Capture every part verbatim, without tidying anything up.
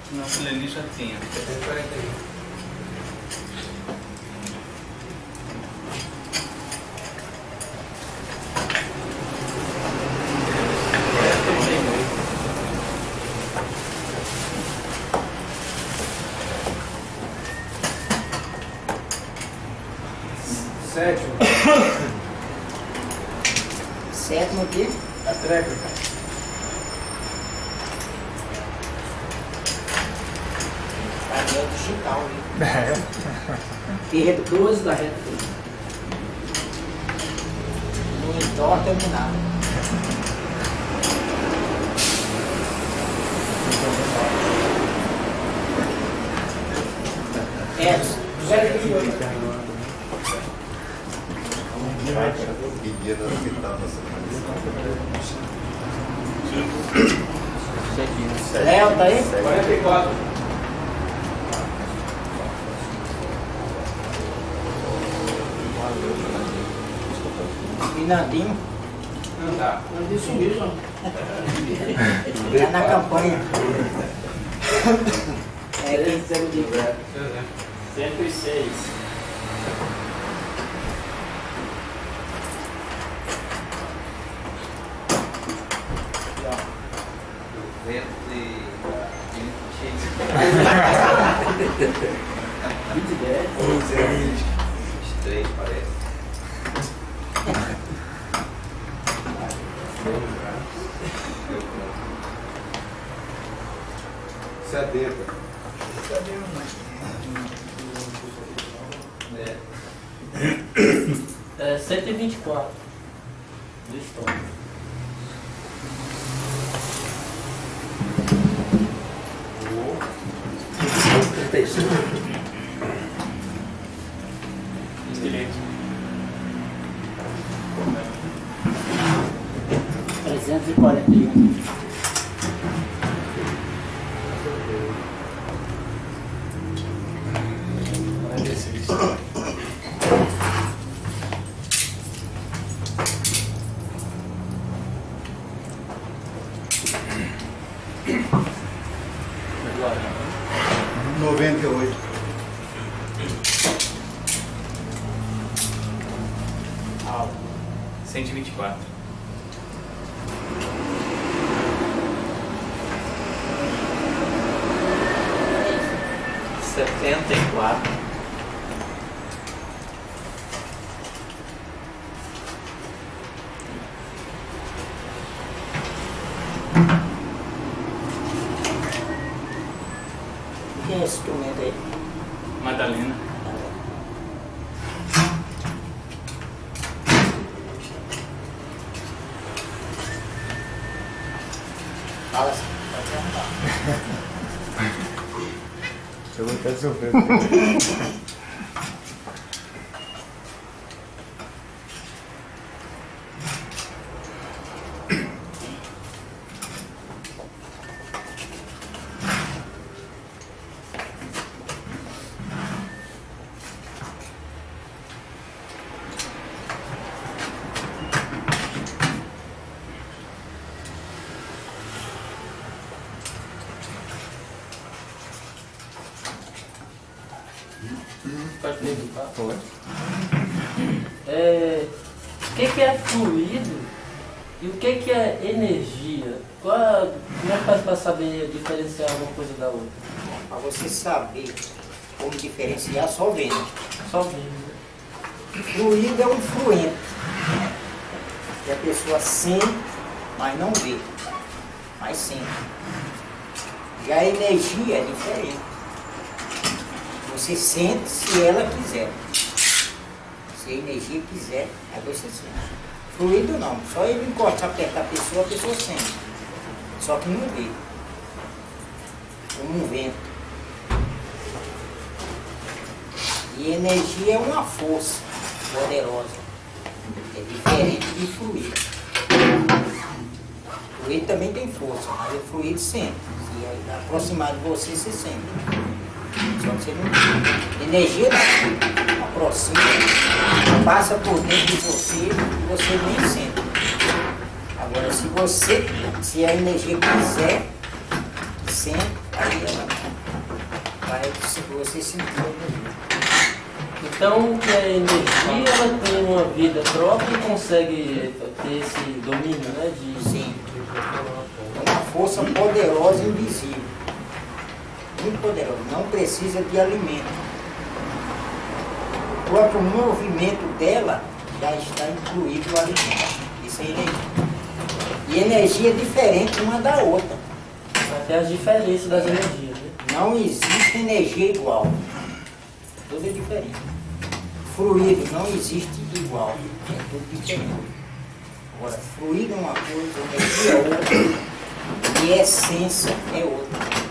Naquele ali já tinha. quarenta e um. Sétimo. Sétimo o quê? A tréplica. Painel digital, né? E reto doze da reta. Não entorta nem nada. É, zero vírgula oito. Léo, tá aí? quarenta e quatro. Finandinho. Não dá. Não disse isso. Tá na campanha. É, quem Zero de cento e seis. vinte e dez. vinte e três, parece. setenta. É, cento e vinte e quatro. Do estômago. trinta e cinco. trezentos e quarenta e um. noventa e oito. cento e vinte e quatro. setenta e quatro. Quem é esse instrumento aí? Madalena. Fala assim, pode perguntar. Eu vou até sofrer. Pode perguntar? Pode. É, o que, que é fluido e o que, que é energia? Qual, como é que faz para saber diferenciar uma coisa da outra? Para você saber como diferenciar, só vendo. Só vendo. Né? Fluido é um fluente. Que a pessoa sente, mas não vê. Mas sente. Já a energia é diferente. Você sente se ela quiser. Se a energia quiser, aí você sente. Fluido não, só ele encostar, apertar a pessoa, a pessoa sente. Só que não vê. Como um vento. E energia é uma força poderosa. É diferente de fluido. Fluido também tem força, mas o fluido sente. Se aproximar de você, você sente. Só que você não. Energia não. Aproxima, passa por dentro de você e você nem sente. Agora, se você, se a energia quiser, sente, aí ela vai, se você sentir a energia. Então, que a energia ela tem uma vida própria e consegue ter esse domínio, né? De... Sim. É uma força poderosa e invisível. Muito poderosa. Não precisa de alimento. O próprio movimento dela já está incluído o alimento. Isso é energia. E energia é diferente uma da outra. Até as diferenças das energias, né? Não existe energia igual. Tudo é diferente. Fluido não existe igual. É tudo diferente. Agora, fluido é uma coisa, energia é outra. E essência é outra.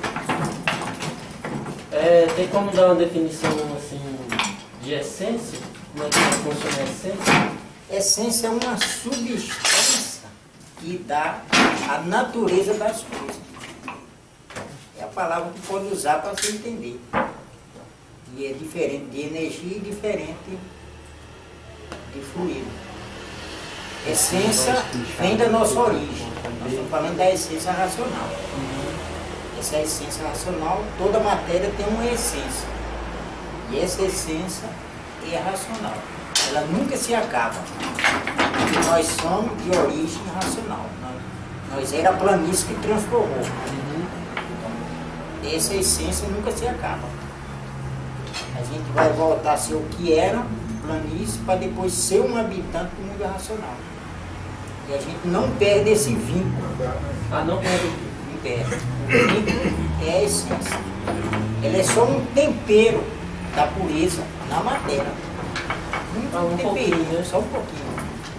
É, tem como dar uma definição assim de essência? Como é que funciona a essência? Essência é uma substância que dá a natureza das coisas. É a palavra que pode usar para você entender. E é diferente de energia e diferente de fluido. Essência vem da nossa origem. Nós estamos falando da essência racional. Essa essência racional, toda matéria tem uma essência. E essa essência é racional. Ela nunca se acaba. Porque nós somos de origem racional. Nós, nós era a planície que transformou. Então, essa essência nunca se acaba. A gente vai voltar a ser o que era, planície, para depois ser um habitante do mundo racional. E a gente não perde esse vínculo. Ah, não perde. Não perde. O vínculo é a essência. Ela é só um tempero da pureza na matéria. Um, Ah, um tempero, pouquinho, né? só um pouquinho.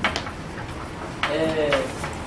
É,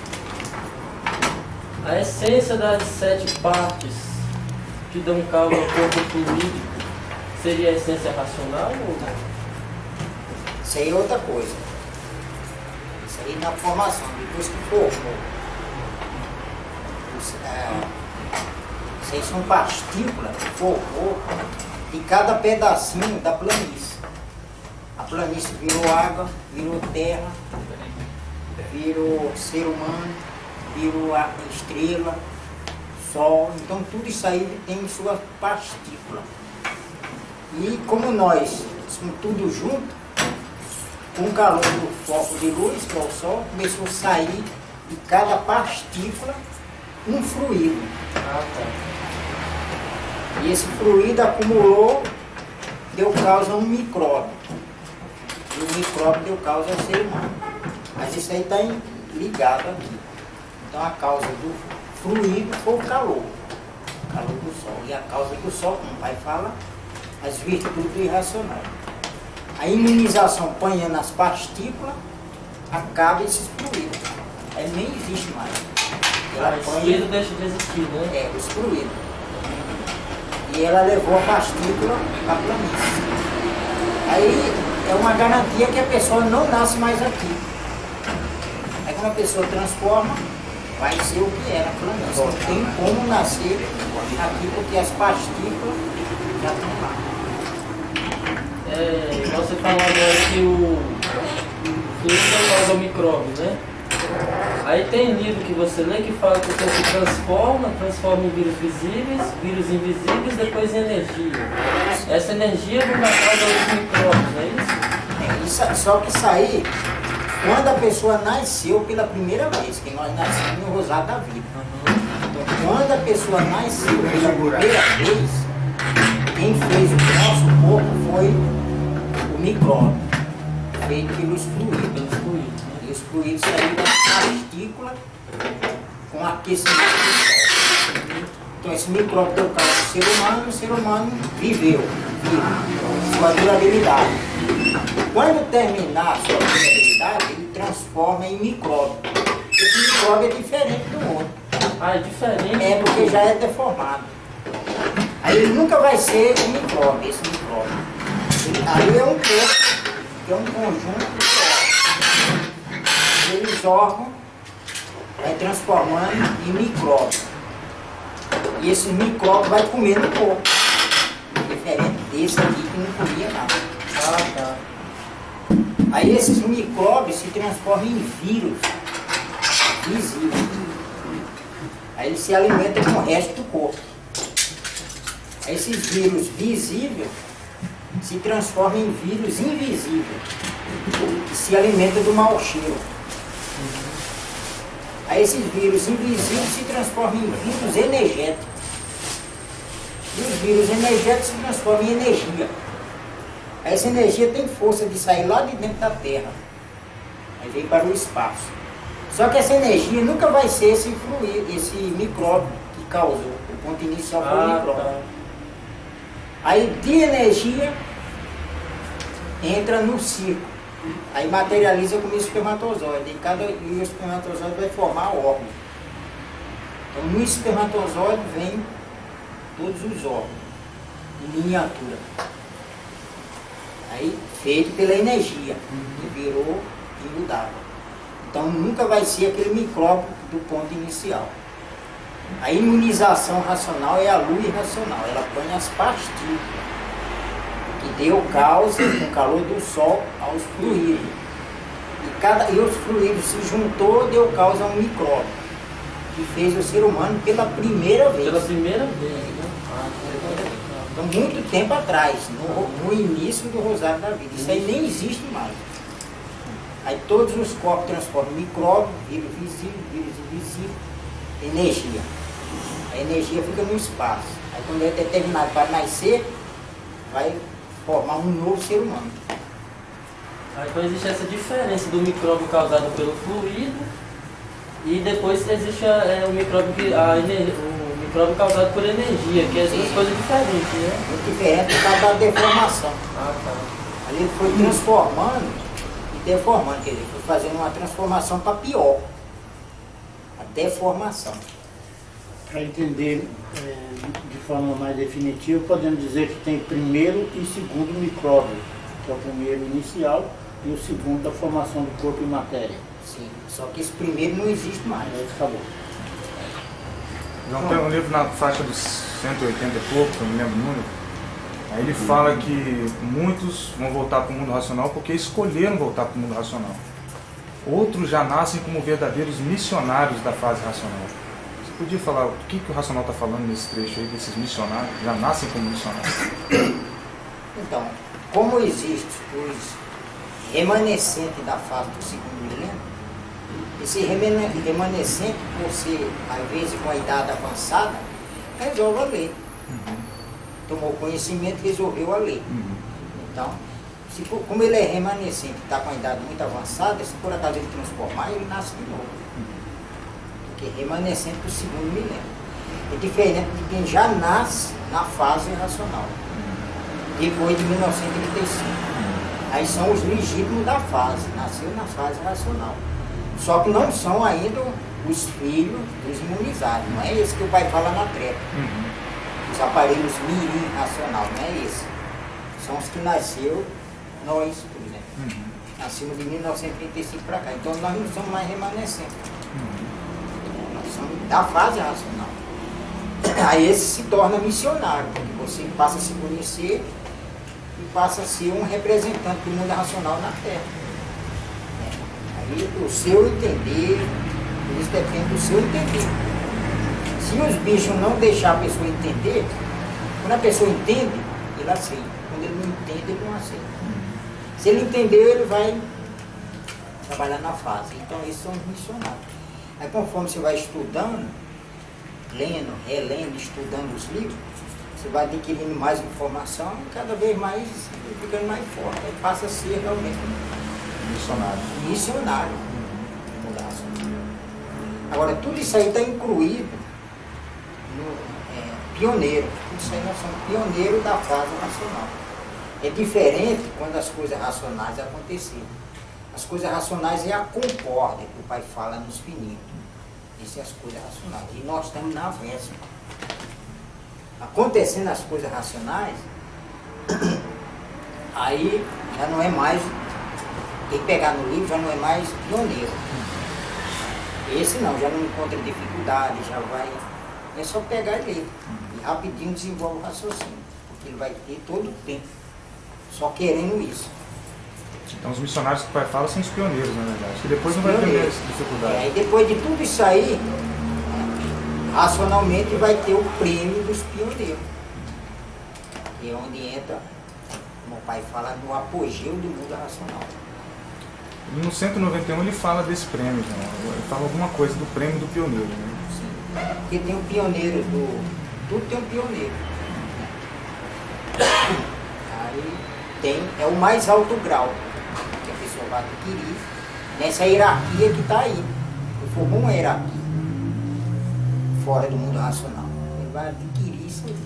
a essência das sete partes que dão causa ao corpo fluídico seria a essência racional ou não? Isso aí é outra coisa. Isso aí na formação, depois que formou. Isso, é, isso aí são partículas que formou de cada pedacinho da planície. A planície virou água, virou terra, virou ser humano, virou a estrela, sol. Então tudo isso aí tem sua partícula. E como nós somos tudo junto, com o calor do foco de luz, que é o sol, começou a sair de cada partícula um fluido. Ah, tá. E esse fluido acumulou, deu causa a um micróbio. E o micróbio deu causa ao ser humano. Mas isso aí está ligado aqui. Então a causa do fluido foi o calor. O calor do sol. E a causa do sol, como o pai fala, as virtudes irracionais. A imunização apanhando as partículas, acaba esses fluidos. Aí nem existe mais. Ela Ah, esse apanha, fluido deixa de existir, né? é, os fluidos. E ela levou a partícula para a planície. Aí é uma garantia que a pessoa não nasce mais aqui. Aí quando a pessoa transforma, vai ser o que era a planície. Não tem como nascer aqui porque as partículas já estão lá. É, você falou agora que o fluido é causa ao micróbio, né? Aí tem livro que você lê que fala que o corpo se transforma, transforma em vírus visíveis, vírus invisíveis, depois em energia. Essa energia não dá causa aos micróbios, não é isso? É, isso, só que isso aí, quando a pessoa nasceu pela primeira vez, que nós nascemos no Rosário da Vida. Então, quando a pessoa nasceu pela primeira vez, quem fez o nosso corpo foi o micróbio, feito pelos fluidos. Pelos fluidos, né? E os fluidos saíram da partícula com aquecimento do sol. Então esse micróbio deu causa ao ser humano, e o ser humano viveu, vive, sua durabilidade. Quando terminar a sua durabilidade, ele transforma em micróbio. Esse micróbio é diferente do outro. Ah, é diferente? É porque já é deformado. Aí ele nunca vai ser um micróbio, esse micróbio. Ele, aí é um corpo, que é um conjunto de órgãos. Aqueles órgãos vai transformando em micróbio. E esse micróbio vai comendo o corpo. Diferente desse aqui que não comia nada. Ah, tá. Aí esses micróbios se transformam em vírus visíveis. Aí ele se alimenta com o resto do corpo. Aí esses vírus visíveis se transformam em vírus invisíveis e se alimentam do mau cheiro. Aí esses vírus invisíveis se transformam em vírus energéticos. E os vírus energéticos se transformam em energia. Aí essa energia tem força de sair lá de dentro da Terra. Aí vem para o espaço. Só que essa energia nunca vai ser esse fluido, esse micróbio que causou. O ponto inicial foi o Ah, micróbio. tá. Aí de energia entra no ciclo. Aí materializa como espermatozoide. E, cada, e o espermatozoide vai formar órgãos. Então no espermatozoide vem todos os órgãos, em miniatura. Aí feito pela energia, que virou fio d'água. Então nunca vai ser aquele micróbio do ponto inicial. A imunização racional é a luz racional, ela põe as pastilhas, que deu causa, com o calor do sol, aos fluidos. E, cada, e os fluidos se juntou, deu causa a um micróbio, que fez o ser humano pela primeira vez. Pela primeira vez, né? Ah, Então, muito tempo atrás, no, no início do Rosário da Vida. Isso aí nem existe mais. Aí todos os corpos transformam micróbio, vírus visível, vírus invisível, energia. A energia fica no espaço. Aí quando é determinado para nascer, vai formar um novo ser humano. Aí então existe essa diferença do micróbio causado pelo fluido e depois existe a, é, o, micróbio que, a ener, o micróbio causado por energia, que é duas coisas diferentes, né? Muito diferente por causa da deformação. Ah, tá. Ali ele foi transformando e deformando, quer dizer, foi fazendo uma transformação para pior. A deformação. Para entender é, de forma mais definitiva, podemos dizer que tem primeiro e segundo micróbio, que é o primeiro inicial e o segundo da formação do corpo em matéria. Sim, só que esse primeiro não existe mais. Aí acabou. João tem um livro na faixa dos cento e oitenta e pouco, eu não lembro o número. Aí ele fala que muitos vão voltar para o mundo racional porque escolheram voltar para o mundo racional. Outros já nascem como verdadeiros missionários da fase racional. Você podia falar o que, que o racional está falando nesse trecho aí, desses missionários? Já nascem como missionários? Então, como existem os remanescentes da fase do segundo milênio, esse remanescente, por ser, às vezes, com a idade avançada, resolve a lei. Uhum. Tomou conhecimento e resolveu a lei. Uhum. Então, se for, como ele é remanescente, está com a idade muito avançada, se por acaso ele transformar, ele nasce de novo. Porque é remanescente do segundo milênio. É diferente de quem já nasce na fase racional, depois de mil novecentos e trinta e cinco. Aí são os legítimos da fase, nasceu na fase racional. Só que não são ainda os filhos dos imunizados, não é esse que o pai fala na treta. Uhum. Os aparelhos mirim racional, não é esse. São os que nasceu nós, por exemplo. Uhum. Nascemos de mil novecentos e trinta e cinco para cá. Então nós não somos mais remanescentes. Uhum. Nós somos da fase racional. Aí esse se torna missionário, porque você passa a se conhecer e passa a ser um representante do mundo racional na Terra. Aí o seu entender, isso depende do seu entender. Se os bichos não deixar a pessoa entender, quando a pessoa entende, ele aceita. Quando ele não entende, ele não aceita. Se ele entender, ele vai trabalhar na fase. Então esses são os missionários. Aí conforme você vai estudando, lendo, relendo, estudando os livros, você vai adquirindo mais informação e cada vez mais ficando mais forte. Aí passa a ser realmente Missionário. missionário. Agora, tudo isso aí está incluído no é, pioneiro. Tudo isso aí nós somos pioneiros da fase racional. É diferente quando as coisas racionais acontecerem. As coisas racionais é a concórdia que o pai fala nos fininhos. Essas são as coisas racionais. E nós estamos na véspera. Acontecendo as coisas racionais, aí já não é mais, quem pegar no livro já não é mais pioneiro. Esse não, já não encontra dificuldade, já vai, é só pegar e ler. E rapidinho desenvolve o raciocínio, porque ele vai ter todo o tempo, só querendo isso. Então os missionários que o pai fala são os pioneiros, na verdade. Que depois não vai ter essa dificuldade. É, e depois de tudo isso aí, né, racionalmente vai ter o prêmio dos pioneiros. Que é onde entra, como o pai fala, no apogeu do mundo racional. E no cento e noventa e um ele fala desse prêmio, né? Ele fala alguma coisa do prêmio do pioneiro. Né? Sim. Porque tem o pioneiro do... Tudo tem um pioneiro. Aí tem, é o mais alto grau que a pessoa vai adquirir nessa hierarquia que está aí. Ele formou uma hierarquia fora do mundo racional. Ele vai adquirir isso aí.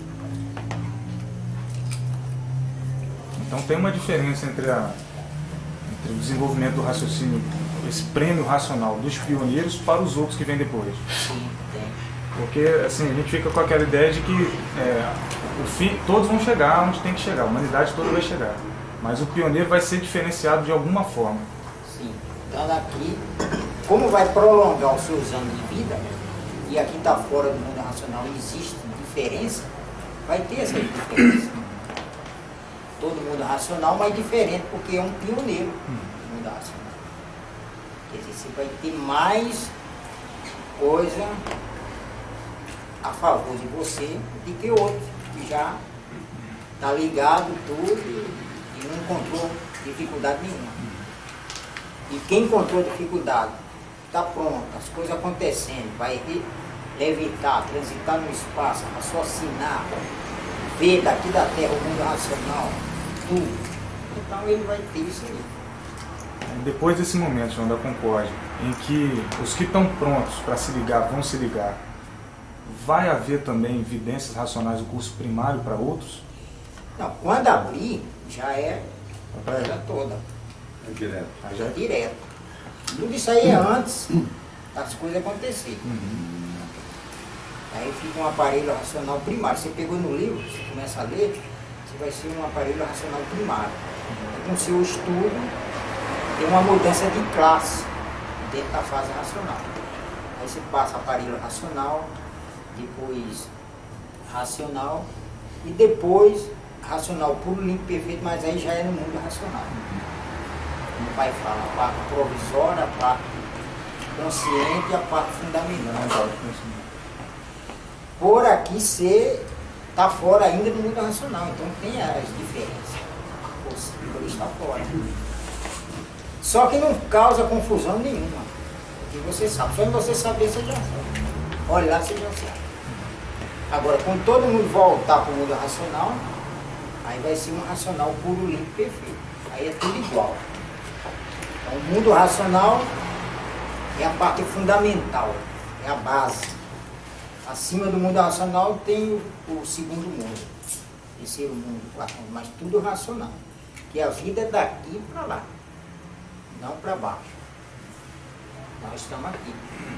Então tem uma diferença entre, a, entre o desenvolvimento do raciocínio, esse prêmio racional dos pioneiros para os outros que vêm depois. Sim, tem. Porque assim, a gente fica com aquela ideia de que é, o fim, todos vão chegar onde tem que chegar, a humanidade toda vai chegar. Mas o pioneiro vai ser diferenciado de alguma forma. Sim. Então aqui, como vai prolongar os seus anos de vida, e aqui está fora do mundo racional existe diferença, vai ter essa diferença. Todo mundo racional, mas diferente, porque é um pioneiro no mundo racional. Quer dizer, você vai ter mais coisa a favor de você do que outro, que já está ligado tudo e não encontrou dificuldade nenhuma. E quem encontrou dificuldade, está pronto, as coisas acontecendo, vai levitar, transitar no espaço, raciocinar, ver daqui da Terra o mundo racional, tudo. Então ele vai ter isso aí. Depois desse momento, João, da Concórdia, em que os que estão prontos para se ligar vão se ligar, vai haver também evidências racionais do curso primário para outros? Não, quando abrir, já é a coisa toda. É direto. Aí Já já é direto. Tudo isso aí é antes das coisas acontecerem. Uhum. Aí fica um aparelho racional primário. Você pegou no livro, você começa a ler, você vai ser um aparelho racional primário. Uhum. Com o seu estudo, tem uma mudança de classe dentro da fase racional. Aí você passa aparelho racional, depois racional e depois racional puro, limpo, perfeito, mas aí já é no mundo racional. Como o pai fala, a parte provisória, a parte consciente e a parte fundamental. Por aqui ser, está fora ainda do mundo racional, então tem as diferenças. Por está fora. Só que não causa confusão nenhuma. Porque você sabe, só em você saber você já sabe. Olha lá, você já sabe. Agora, quando todo mundo voltar para o mundo racional, aí vai ser um racional puro, limpo, perfeito. Aí é tudo igual. Então, o mundo racional é a parte fundamental, é a base. Acima do mundo racional tem o, o segundo mundo, terceiro mundo, quarto mundo, mas tudo racional. Que a vida é daqui para lá, não para baixo. Nós estamos aqui.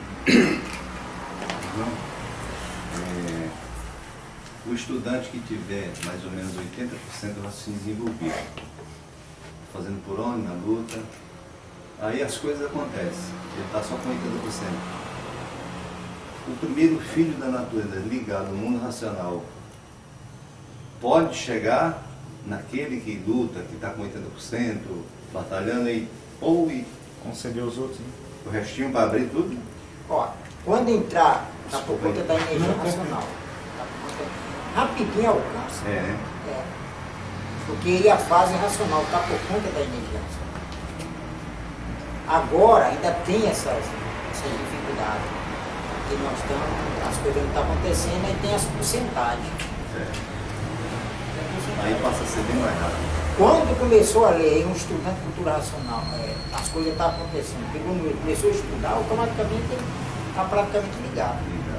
É, o estudante que tiver mais ou menos oitenta por cento do raciocínio desenvolvido, fazendo por onde, na luta, aí as coisas acontecem, ele está só com oitenta por cento. O primeiro filho da natureza ligado ao mundo racional pode chegar naquele que luta, que está com oitenta por cento, batalhando e ou e conceder aos outros, né? O restinho para abrir tudo? Ó, quando entrar, está por conta da energia racional. Tá por conta, rapidinho alcança. É, né? É. Porque aí a fase racional está por conta da energia racional. Agora ainda tem essas, essas dificuldades. Porque nós estamos, as coisas não estão acontecendo, aí tem as porcentagens. Certo. Aí passa a ser bem mais rápido. Quando começou a ler, um estudante de cultura racional, é, as coisas estavam acontecendo, pegou no livro, começou a estudar, automaticamente ele está praticamente ligado.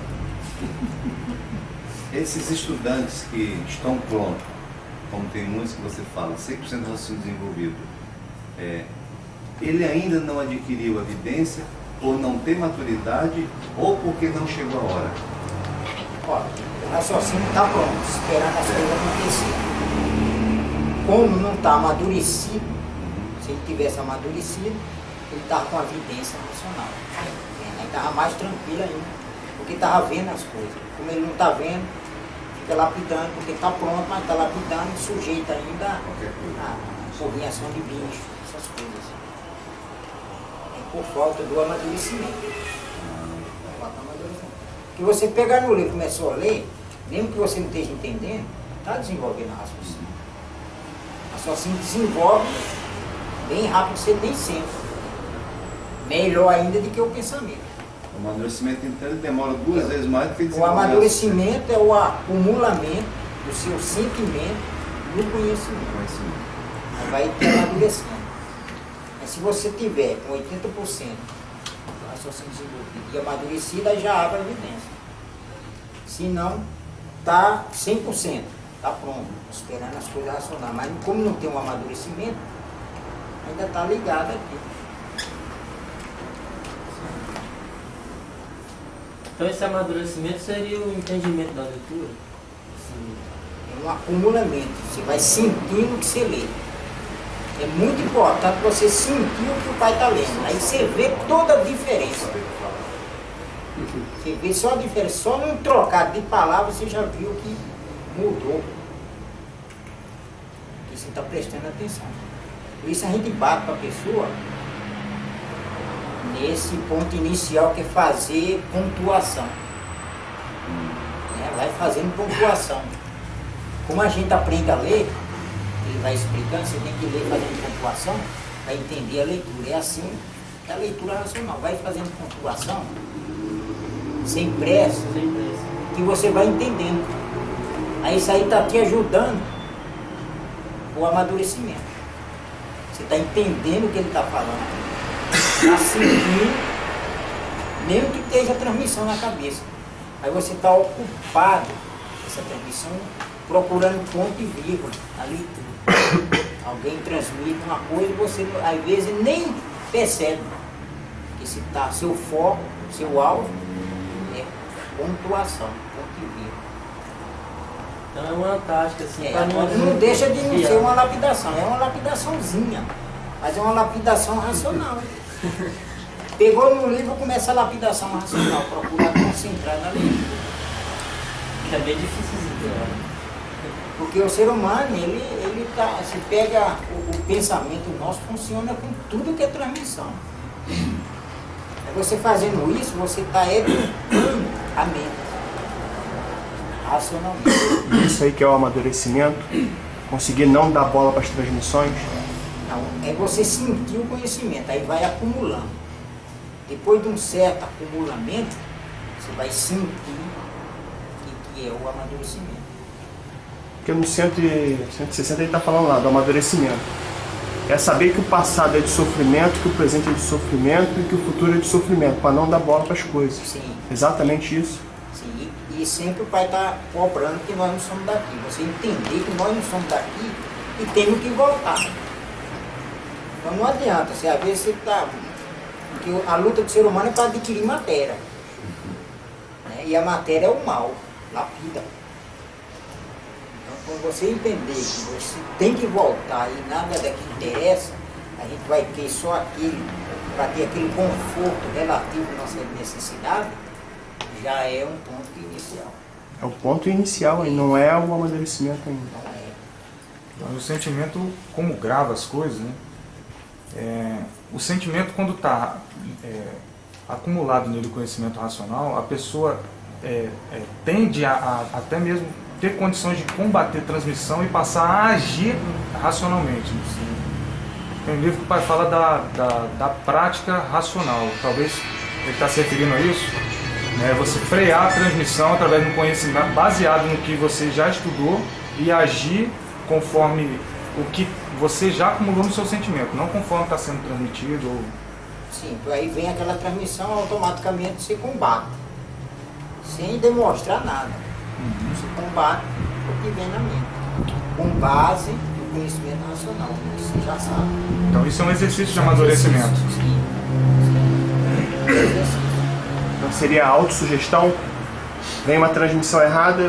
Esses estudantes que estão prontos, como tem muitos que você fala, cem por cento do raciocínio desenvolvido, é, ele ainda não adquiriu a evidência, por não ter maturidade, ou porque não chegou a hora? Ó, o raciocínio está pronto, esperando as coisas acontecerem. Como não está amadurecido, se ele tivesse amadurecido, ele estava com a evidência racional. Ele estava mais tranquilo ainda, porque estava vendo as coisas. Como ele não está vendo, fica lapidando, porque está pronto, mas está lapidando, sujeito ainda a correção de bicho, essas coisas. É por falta do amadurecimento. Por falta do amadurecimento. Que você pegar no livro e começar a ler, mesmo que você não esteja entendendo, está desenvolvendo a raciocínio. A raciocínio desenvolve bem rápido, você tem sempre. Melhor ainda do que o pensamento. O amadurecimento, então, ele demora duas vezes mais do que O desenvolver. amadurecimento é o acumulamento do seu sentimento no conhecimento. Conhecimento. Aí vai te amadurecendo. Mas se você tiver com oitenta por cento do raciocínio desenvolvido e amadurecido, aí já abre a evidência. Se não, está cem por cento, está pronto, esperando as coisas racionais. Mas como não tem um amadurecimento, ainda está ligado aqui. Então esse amadurecimento seria o entendimento da leitura? Assim, É um acumulamento, você vai sentindo o que você lê. É muito importante você sentir o que o pai está lendo. Aí você vê toda a diferença. Você vê só a diferença. Só num trocado de palavras você já viu que mudou. E você está prestando atenção. Por isso a gente bate para a pessoa nesse ponto inicial que é fazer pontuação. É, vai fazendo pontuação. Como a gente aprende a ler, ele vai explicando, você tem que ler fazendo pontuação para entender a leitura. É assim, é a leitura racional. Vai fazendo pontuação, sem pressa, sem pressa. que você vai entendendo. Aí isso aí está te ajudando o amadurecimento. Você está entendendo o que ele está falando. Está sentindo, mesmo que esteja a transmissão na cabeça. Aí você está ocupado essa transmissão, procurando ponto e vírgula na leitura. Alguém transmite uma coisa e você, às vezes, nem percebe. Que se tá, seu foco, seu alvo é pontuação, ponto e vírgula. Então é uma tática assim. É, pra não, não deixa de não ser uma lapidação, é uma lapidaçãozinha, mas é uma lapidação racional. Pegou no livro, começa a lapidação racional, procurar concentrar na leitura. É bem difícil, né? Porque o ser humano, ele, ele tá, se pega, o, o pensamento nosso funciona com tudo que é transmissão. É você fazendo isso, você está educando a mente, racionalmente. Isso aí que é o amadurecimento, conseguir não dar bola para as transmissões. Não, é você sentir o conhecimento, aí vai acumulando. Depois de um certo acumulamento, você vai sentir o que é o amadurecimento. Porque no cento e sessenta ele está falando lá do amadurecimento. É saber que o passado é de sofrimento, que o presente é de sofrimento e que o futuro é de sofrimento, para não dar bola para as coisas. Sim. Exatamente isso. Sim, e, e sempre o pai está cobrando que nós não somos daqui. Você entender que nós não somos daqui e temos que voltar. Então não adianta, se às vezes você está... Porque a luta do ser humano é para adquirir matéria. Né? E a matéria é o mal, lapida. Então quando você entender que você tem que voltar e nada daqui interessa, a gente vai ter só aquele, para ter aquele conforto relativo à nossa necessidade, já é um ponto inicial. É o ponto inicial, aí não é o amadurecimento ainda. Não é. Mas o sentimento, como grava as coisas, né? É, o sentimento, quando está é, acumulado nele o conhecimento racional, a pessoa é, é, tende a, a até mesmo ter condições de combater transmissão e passar a agir racionalmente. Tem um livro que o pai fala da, da, da prática racional, talvez ele está se referindo a isso, né? Você frear a transmissão através de um conhecimento baseado no que você já estudou e agir conforme o que você já acumulou no seu sentimento, não conforme está sendo transmitido. Ou... Sim, aí vem aquela transmissão, automaticamente se combate, sem demonstrar nada. Uhum. Se combate o que vem na mente, com base no conhecimento racional, você já sabe. Então isso é um exercício de amadurecimento. Sim, sim. É um exercício. Então seria a autossugestão, vem uma transmissão errada,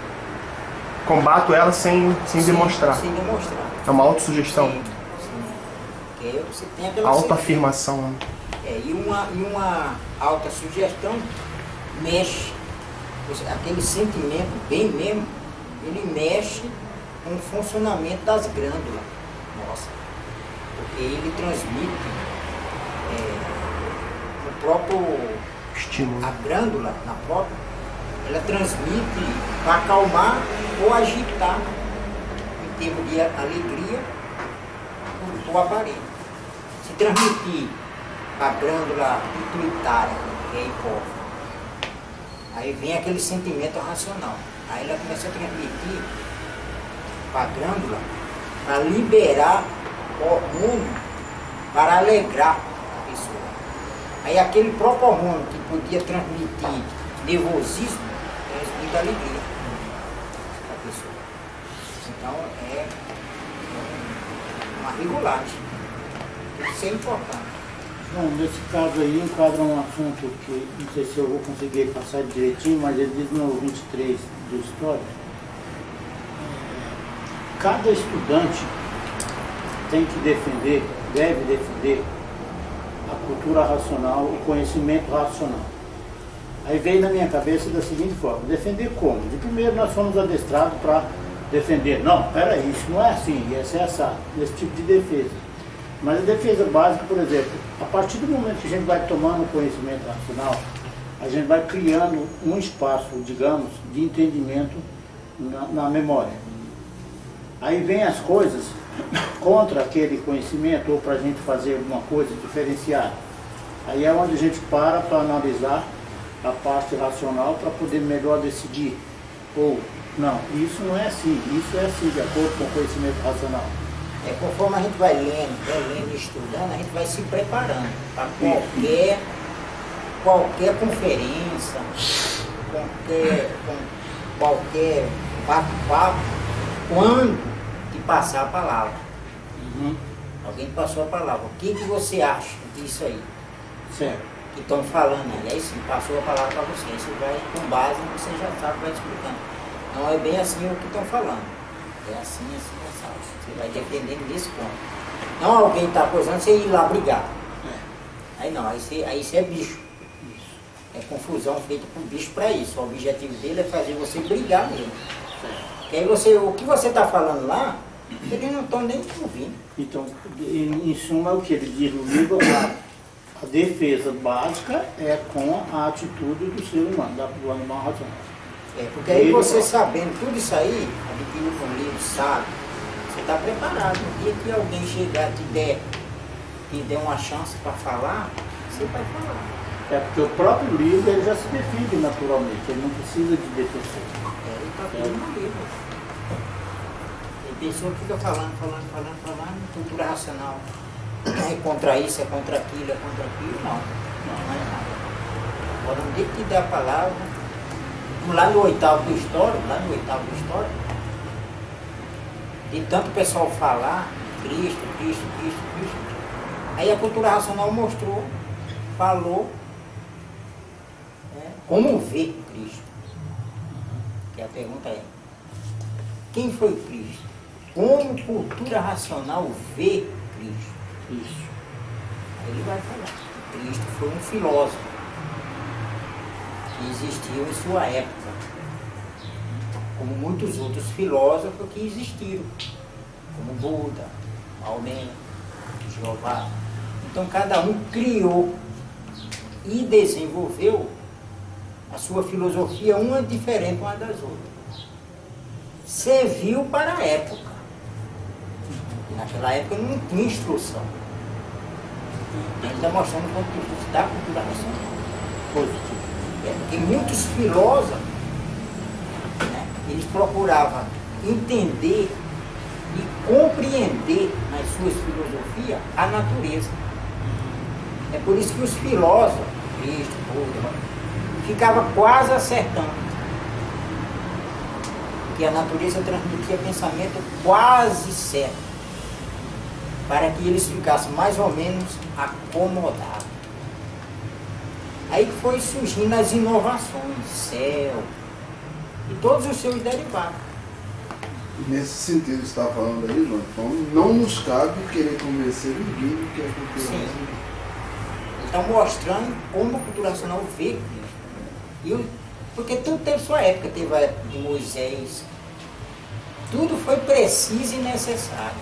combato ela sem, sem Sim, demonstrar. Sem demonstrar. É uma autossugestão. Sim, sim. Porque você tem aquela autoafirmação. Né? É, e uma, e uma autossugestão mexe, aquele sentimento bem mesmo, ele mexe com o funcionamento das glândulas. Nossa. Porque ele transmite é, o próprio estímulo. A glândula, na própria, ela transmite para acalmar ou agitar em termos de alegria o aparelho. Se transmitir para a glândula pituitária, que é a hipófise, aí vem aquele sentimento racional. Aí ela começa a transmitir para a glândula para liberar hormônio para alegrar a pessoa. Aí aquele próprio hormônio que podia transmitir nervosismo, transmite alegria para a pessoa. Então é uma regulagem. Isso é importante. Bom, nesse caso aí enquadra um assunto que não sei se eu vou conseguir passar direitinho, mas ele diz no vinte e três do História. Cada estudante tem que defender, deve defender a cultura racional, o conhecimento racional. Aí veio na minha cabeça da seguinte forma: defender como? De primeiro nós fomos adestrados para defender. Não, peraí, isso não é assim, essa é essa, esse tipo de defesa. Mas a defesa básica, por exemplo, a partir do momento que a gente vai tomando conhecimento racional, a gente vai criando um espaço, digamos, de entendimento na, na memória. Aí vem as coisas contra aquele conhecimento ou para a gente fazer alguma coisa diferenciada. Aí é onde a gente para para analisar a parte racional para poder melhor decidir. Ou, não, isso não é assim, isso é assim, de acordo com o conhecimento racional. É, conforme a gente vai lendo, vai lendo e estudando, a gente vai se preparando para qualquer, qualquer conferência, qualquer, qualquer bate-papo, quando te passar a palavra. Uhum. Alguém passou a palavra. O que, que você acha disso aí? Certo. Que estão falando aí. Aí sim, passou a palavra para você. Aí você vai, com base, você já sabe, vai explicando. Não é bem assim o que estão falando. É assim, assim, assim. Você vai defendendo desse ponto. Não alguém está acusando você ir lá brigar. Aí não, aí você, aí você é bicho. É confusão feita por bicho para isso. O objetivo dele é fazer você brigar mesmo. Porque aí você, o que você está falando lá, eles não estão nem ouvindo. Então, em, em suma, o que ele diz no livro, a, a defesa básica é com a atitude do ser humano, do animal racional. É, porque aí você sabendo tudo isso aí, adquiriu com o livro, sabe, você está preparado. No dia que alguém chegar te der, te der uma chance para falar, você vai falar. É porque o próprio livro ele já se defende naturalmente, ele não precisa de defensor. É, ele está tudo no livro. E a pessoa fica falando, falando, falando, falando, cultura racional. É contra isso, é contra aquilo, é contra aquilo, não. Não, não é nada. Agora, no dia que te der a palavra, lá no oitavo do História, lá no oitavo do História, de tanto o pessoal falar, Cristo, Cristo, Cristo, Cristo, aí a cultura racional mostrou, falou, né, como ver Cristo. Que a pergunta é, quem foi Cristo? Como cultura racional vê Cristo? Isso. Aí ele vai falar, Cristo foi um filósofo que existiu em sua época, como muitos outros filósofos que existiram, como Buda, Maomé, Jeová. Então cada um criou e desenvolveu a sua filosofia, uma diferente uma das outras. Serviu para a época. E naquela época não tinha instrução. A gente está mostrando o ponto de vista da cultura racional. Positivo. É, porque muitos filósofos, né, eles procuravam entender e compreender nas suas filosofias a natureza. É por isso que os filósofos, Cristo, Buda, ficavam quase acertando. Que a natureza transmitia pensamento quase certo, para que eles ficassem mais ou menos acomodados. Aí foi surgindo as inovações, céu e todos os seus derivados. Nesse sentido que você está falando aí, João, então não nos cabe querer convencer ninguém do que é cultura Sim. racional. Ele está mostrando como a cultura racional vê Cristo. E o, porque tudo teve sua época, teve a época de Moisés, tudo foi preciso e necessário.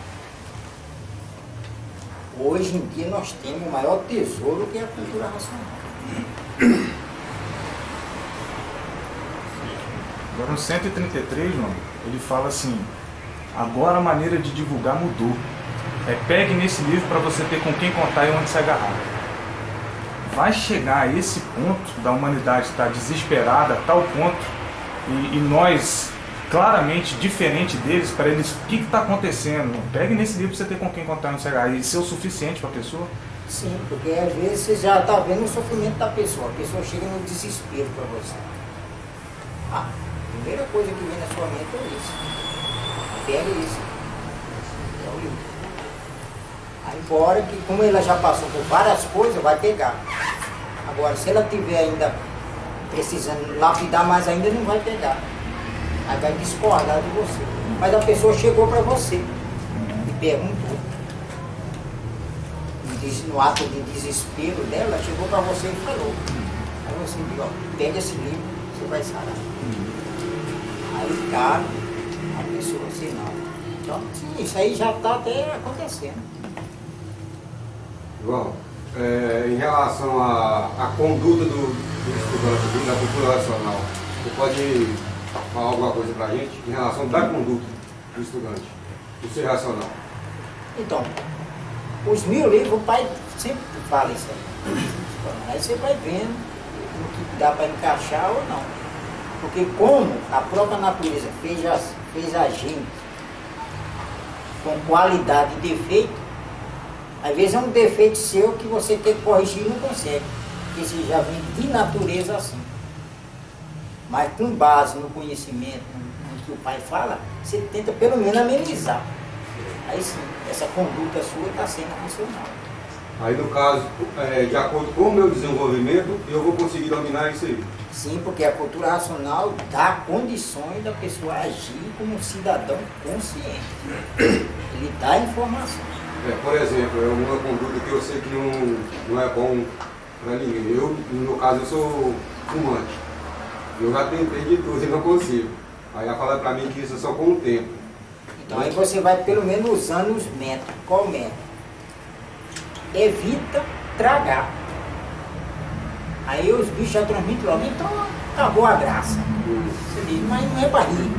Hoje em dia nós temos o maior tesouro que é a cultura racional. Agora no cento e trinta e três, João, ele fala assim, agora a maneira de divulgar mudou. É, pegue nesse livro para você ter com quem contar e onde se agarrar. Vai chegar a esse ponto da humanidade estar desesperada, a tal ponto, e, e nós, claramente, diferente deles, para eles, o que está acontecendo? Pegue nesse livro para você ter com quem contar e onde se agarrar. E ser o suficiente para a pessoa? Sim, porque às vezes você já está vendo o sofrimento da pessoa. A pessoa chega no desespero para você. Ah, a primeira coisa que vem na sua mente é isso. Pega isso. É o livro. Aí embora que, como ela já passou por várias coisas, vai pegar. Agora, se ela tiver ainda precisando lapidar mais ainda, não vai pegar. Aí vai discordar de você. Mas a pessoa chegou para você e perguntou. No ato de desespero dela, chegou para você e falou. Aí você diz, ó, pega esse livro, você vai sarar. Aí cabe a pessoa, assim não. Então, sim, isso aí já está até acontecendo. João, é, em relação à, à conduta do, do estudante, da cultura racional, você pode falar alguma coisa para a gente em relação da conduta do estudante, do ser racional? Então, os mil livros, o pai sempre fala isso aí. Aí você vai vendo o que dá para encaixar ou não. Porque como a própria natureza fez a, fez a gente com qualidade e defeito, às vezes é um defeito seu que você quer corrigir e não consegue. Porque você já vem de natureza assim. Mas com base no conhecimento, no que o pai fala, você tenta pelo menos amenizar. Aí sim, essa conduta sua está sendo funcional. Aí no caso, é, de acordo com o meu desenvolvimento, eu vou conseguir dominar isso aí. Sim, porque a cultura racional dá condições da pessoa agir como um cidadão consciente. Ele dá informação. É, por exemplo, é uma conduta que eu sei que não, não é bom para ninguém. Eu, no meu caso, eu sou fumante. Eu já tentei de tudo e não consigo. Aí ela fala para mim que isso é só com o tempo. Então aí você vai pelo menos usando os métodos. Qual método? Evita tragar. Aí os bichos já transmitem logo, então acabou a graça. Você diz, mas não é barriga.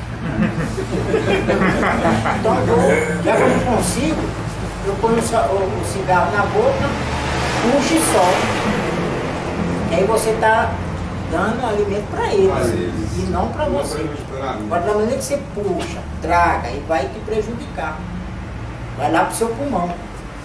Então eu vou, já que eu não consigo, eu ponho o cigarro na boca, puxo e solto. Aí você está dando alimento para eles, e não para você. Agora, da maneira que você puxa, traga, e vai te prejudicar. Vai lá para o seu pulmão.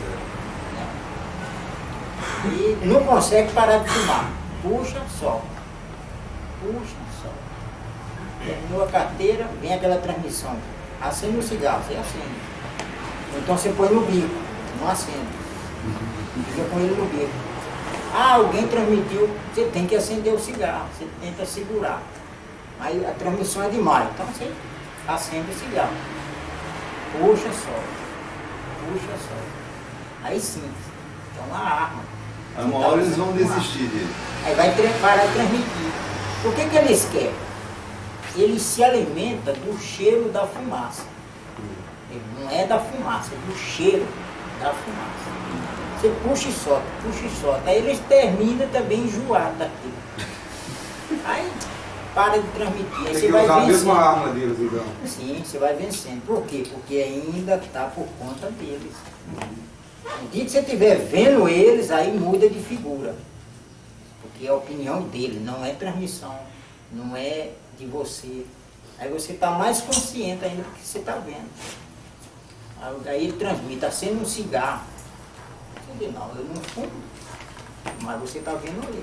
E não consegue parar de fumar. Puxa, solta. Puxa, solta. Terminou a carteira, vem aquela transmissão. Acende o cigarro, você acende. Então você põe no bico, não acende. Fica com ele no bico. Ah, alguém transmitiu, você tem que acender o cigarro, você tenta segurar. Aí a transmissão é demais, então você acende o cigarro. Puxa, solta. Puxa, solta. Aí sim, então uma arma. Aí uma hora eles vão desistir dele. Aí vai parar de transmitir. O que que eles querem? Eles se alimentam do cheiro da fumaça. Ele não é da fumaça, é do cheiro da fumaça. Você puxa e solta, puxa e solta. Aí eles terminam também enjoados daquilo. Aí para de transmitir. Aí Tem você que vai usar a vencendo. mesma arma deles, então. Sim, você vai vencendo. Por quê? Porque ainda está por conta deles. No dia que você estiver vendo eles, aí muda de figura. Porque é a opinião dele, não é transmissão, não é de você. Aí você está mais consciente ainda do que você está vendo. Aí ele transmite, está sendo um cigarro. Você diz, não, eu não fumo, mas você está vendo ele.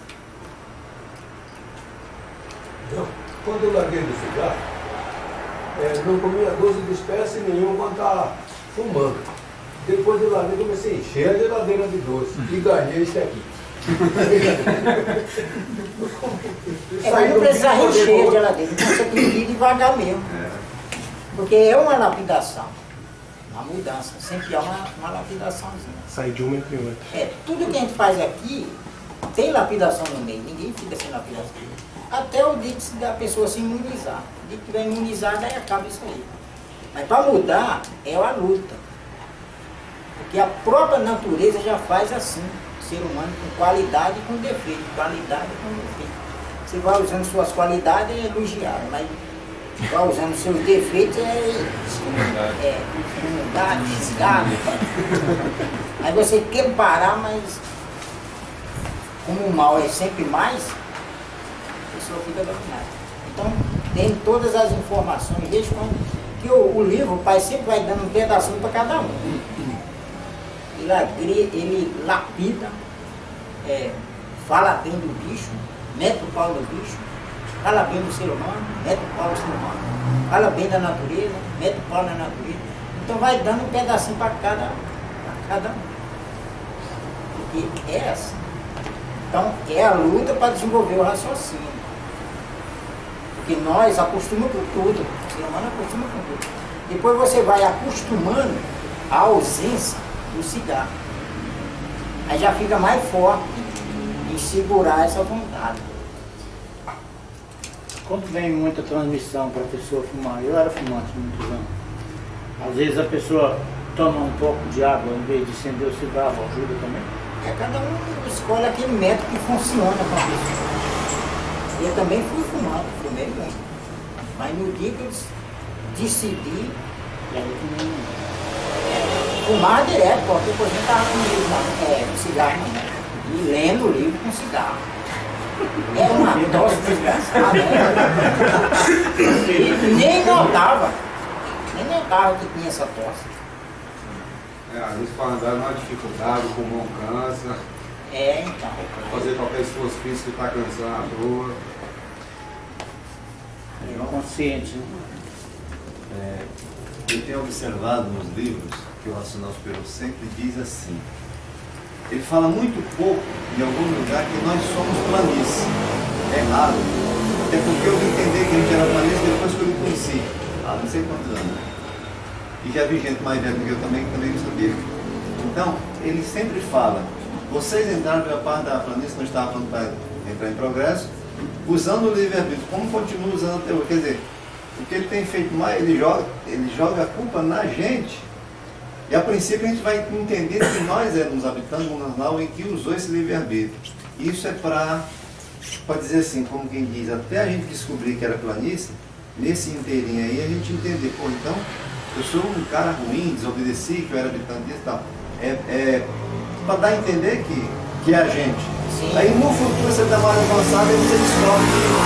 Eu, quando eu larguei do cigarro, é, não comia doce de espécie nenhuma quando estava fumando. Depois eu larguei, comecei a encher a geladeira de doce e ganhei esse aqui. É, mas não precisa encher a geladeira, então você tem que ir devagar mesmo. Porque é uma lapidação, uma mudança, sempre há uma, uma lapidaçãozinha. Sai de uma entre outra. É, tudo que a gente faz aqui tem lapidação no meio, ninguém fica sem lapidação. Até o dia que a pessoa se imunizar. O dia que tiver imunizado, aí acaba isso aí. Mas para mudar, é a luta. Porque a própria natureza já faz assim. Ser humano com qualidade e com defeito. Qualidade e com defeito. Você vai usando suas qualidades é elogiar, mas vai usando seus defeitos é é humildade, xingar. Aí você quer parar, mas como o mal é sempre mais, a pessoa fica dominada. Então tem todas as informações, desde quando que o, o livro, o pai sempre vai dando um pedacinho para cada um. Ele, agri, ele lapida, é, fala bem do bicho, mete o pau do bicho, fala bem do ser humano, mete o pau do ser humano, fala bem da natureza, mete o pau na natureza. Então vai dando um pedacinho para cada, cada um. Porque é assim. Então é a luta para desenvolver o raciocínio. Porque nós acostumamos com tudo, o ser humano acostuma com tudo. Depois você vai acostumando a ausência do cigarro. Aí já fica mais forte em segurar essa vontade. Quando vem muita transmissão para a pessoa fumar, eu era fumante há muitos anos. Às vezes a pessoa toma um pouco de água em vez de acender o cigarro, ajuda também. É, cada um escolhe aquele método que funciona com a pessoa. Eu também fui fumado, fumei muito. Mas no dia que eu decidi, fumar direto, qualquer coisa eu estava com livro, é, cigarro, né? E lendo o livro com cigarro. É uma tosse desgraçada, né? E nem notava, nem notava que tinha essa tosse. É, às vezes para andar é uma dificuldade, o pulmão cansa. É, então. Fazer qualquer esforço físico que está cansando à toa. É consciente, né? É, eu tenho observado nos livros que o Racional Superior sempre diz assim. Ele fala muito pouco, em algum lugar, que nós somos planície. É raro. Até porque eu vim entender que a gente era planície depois que eu me conheci. Há não sei quantos anos. E já vi gente mais velha do que eu também, que também não sabia. Então, ele sempre fala, vocês entraram pela parte da planície, nós estávamos falando para entrar em progresso, usando o livre-arbítrio, como continua usando até hoje. Quer dizer, o que ele tem feito mais, ele joga, ele joga a culpa na gente. E a princípio a gente vai entender que nós éramos habitantes do mundo racional em que usou esse livre-arbítrio. Isso é para, pode dizer assim, como quem diz, até a gente descobrir que era planície, nesse inteirinho aí a gente entender, pô, então, eu sou um cara ruim, desobedeci, que eu era habitante disso e tal. É, é para dar a entender que, que é a gente. Sim. Aí no futuro você está mais avançado e você descobre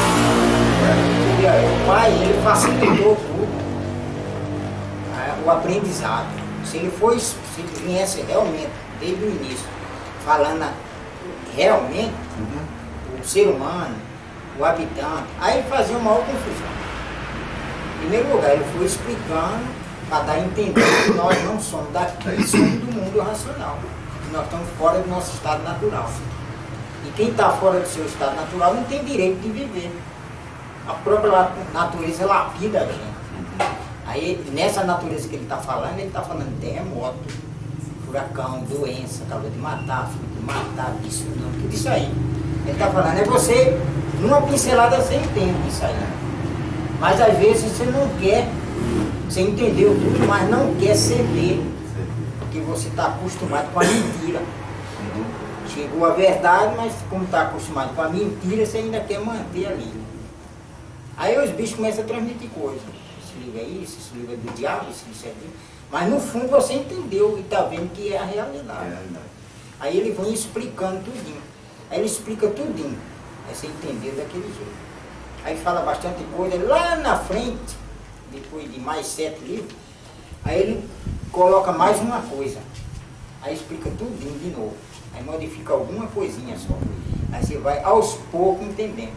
que... É. O pai, ele facilitou tudo, é, o aprendizado. Se ele foi, se ele viesse realmente, desde o início, falando realmente, uhum. o ser humano, o habitante, aí ele fazia uma maior confusão. Em primeiro lugar, ele foi explicando para dar a entender que nós não somos daqui, somos do mundo racional. Nós estamos fora do nosso estado natural. E quem está fora do seu estado natural não tem direito de viver. A própria natureza lapida a gente. Aí, nessa natureza que ele está falando, ele está falando terremoto, furacão, doença, calor de matar, frio de matar, isso não, tudo isso aí. Ele está falando, é você, numa pincelada você entende isso aí. Mas às vezes você não quer, você entendeu tudo, mas não quer ceder, porque você está acostumado com a mentira. Chegou a verdade, mas como está acostumado com a mentira, você ainda quer manter ali. Aí os bichos começam a transmitir coisas. Esse livro é isso, esse livro é do diabo, esse livro é aquilo. Mas no fundo você entendeu e está vendo que é a realidade. É, aí ele vem explicando tudinho. Aí ele explica tudinho. Aí você entendeu daquele jeito. Aí fala bastante coisa. Lá na frente, depois de mais sete livros, aí ele coloca mais uma coisa. Aí explica tudinho de novo. Aí modifica alguma coisinha só. Aí você vai aos poucos entendendo.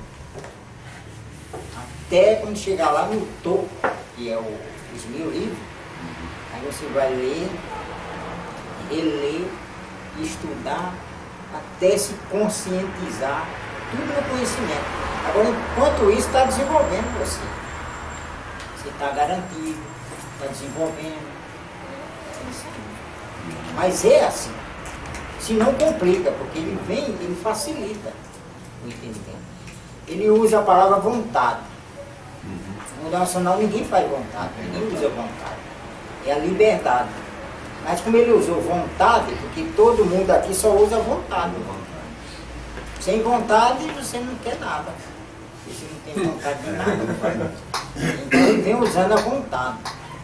Até quando chegar lá no topo, que é o, os mil livros, aí você vai ler, reler, estudar, até se conscientizar, tudo no conhecimento. Agora, enquanto isso, está desenvolvendo você. Você está garantido, está desenvolvendo. Mas é assim. Se não complica, porque ele vem, ele facilita o entendimento. Ele usa a palavra vontade. No mundo racional ninguém faz vontade, ninguém usa vontade. É a liberdade. Mas como ele usou vontade, porque todo mundo aqui só usa vontade. Sem vontade você não quer nada. Esse não tem vontade de nada, não faz nada. Então ele vem usando a vontade.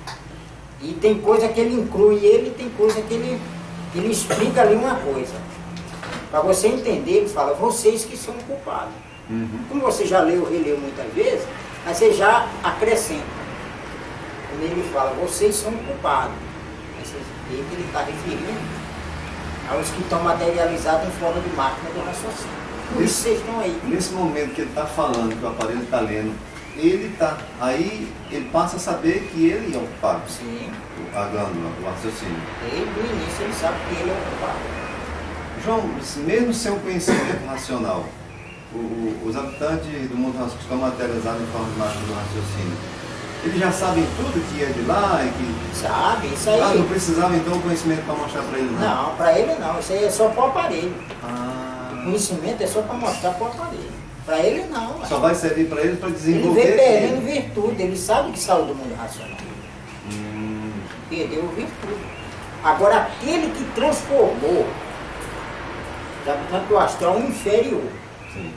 E tem coisa que ele inclui ele, tem coisa que ele, ele explica ali uma coisa. Para você entender, ele fala, vocês que são culpados. Uhum. Como você já leu, releu muitas vezes, aí você já acrescenta. Quando ele fala, vocês são culpados. Aí você vê que ele está referindo aos que estão materializados em forma de máquina do raciocínio. Por isso vocês estão aí. Nesse momento que ele está falando, que o aparelho está lendo, ele está. Aí ele passa a saber que ele é o culpado. Sim. A glândula, o raciocínio. Ele, no início, ele sabe que ele é o culpado. João, mesmo sem o conhecimento racional, o, o, os habitantes do mundo racional que estão materializados em forma de máquina do raciocínio, eles já sabem tudo que é de lá e que. Sabe, isso aí. Ah, não precisava então o conhecimento para mostrar para ele, não? Não, para ele não, isso aí é só para o aparelho. Ah. O conhecimento é só para mostrar para o aparelho. Para ele não. Só vai servir para ele para Ele desenvolver. vê perdendo virtude, ele sabe que saiu do mundo racional. Hum. Perdeu virtude. Agora aquele que transformou, já portanto o astral inferior. Sim.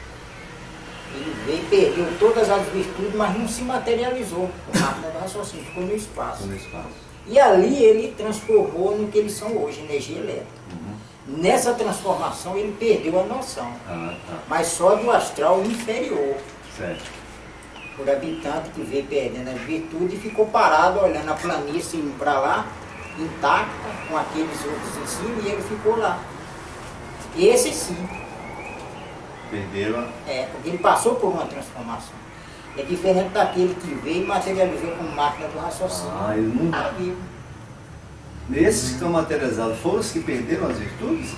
Ele veio, perdeu todas as virtudes, mas não se materializou. O máquina do raciocínio ficou no espaço. No espaço. E ali ele transformou no que eles são hoje, energia elétrica. Uhum. Nessa transformação ele perdeu a noção, Ah, tá. mas só do astral inferior. Certo. Por habitante que veio perdendo as virtudes e ficou parado olhando a planície indo para lá, intacta, com aqueles outros em cima, e ele ficou lá. Esse sim. Perderam. É, porque ele passou por uma transformação. É diferente daquele que veio e materializou como máquina do raciocínio. Ah, ele não. Está vivo. Esses que estão materializados foram os que perderam as virtudes?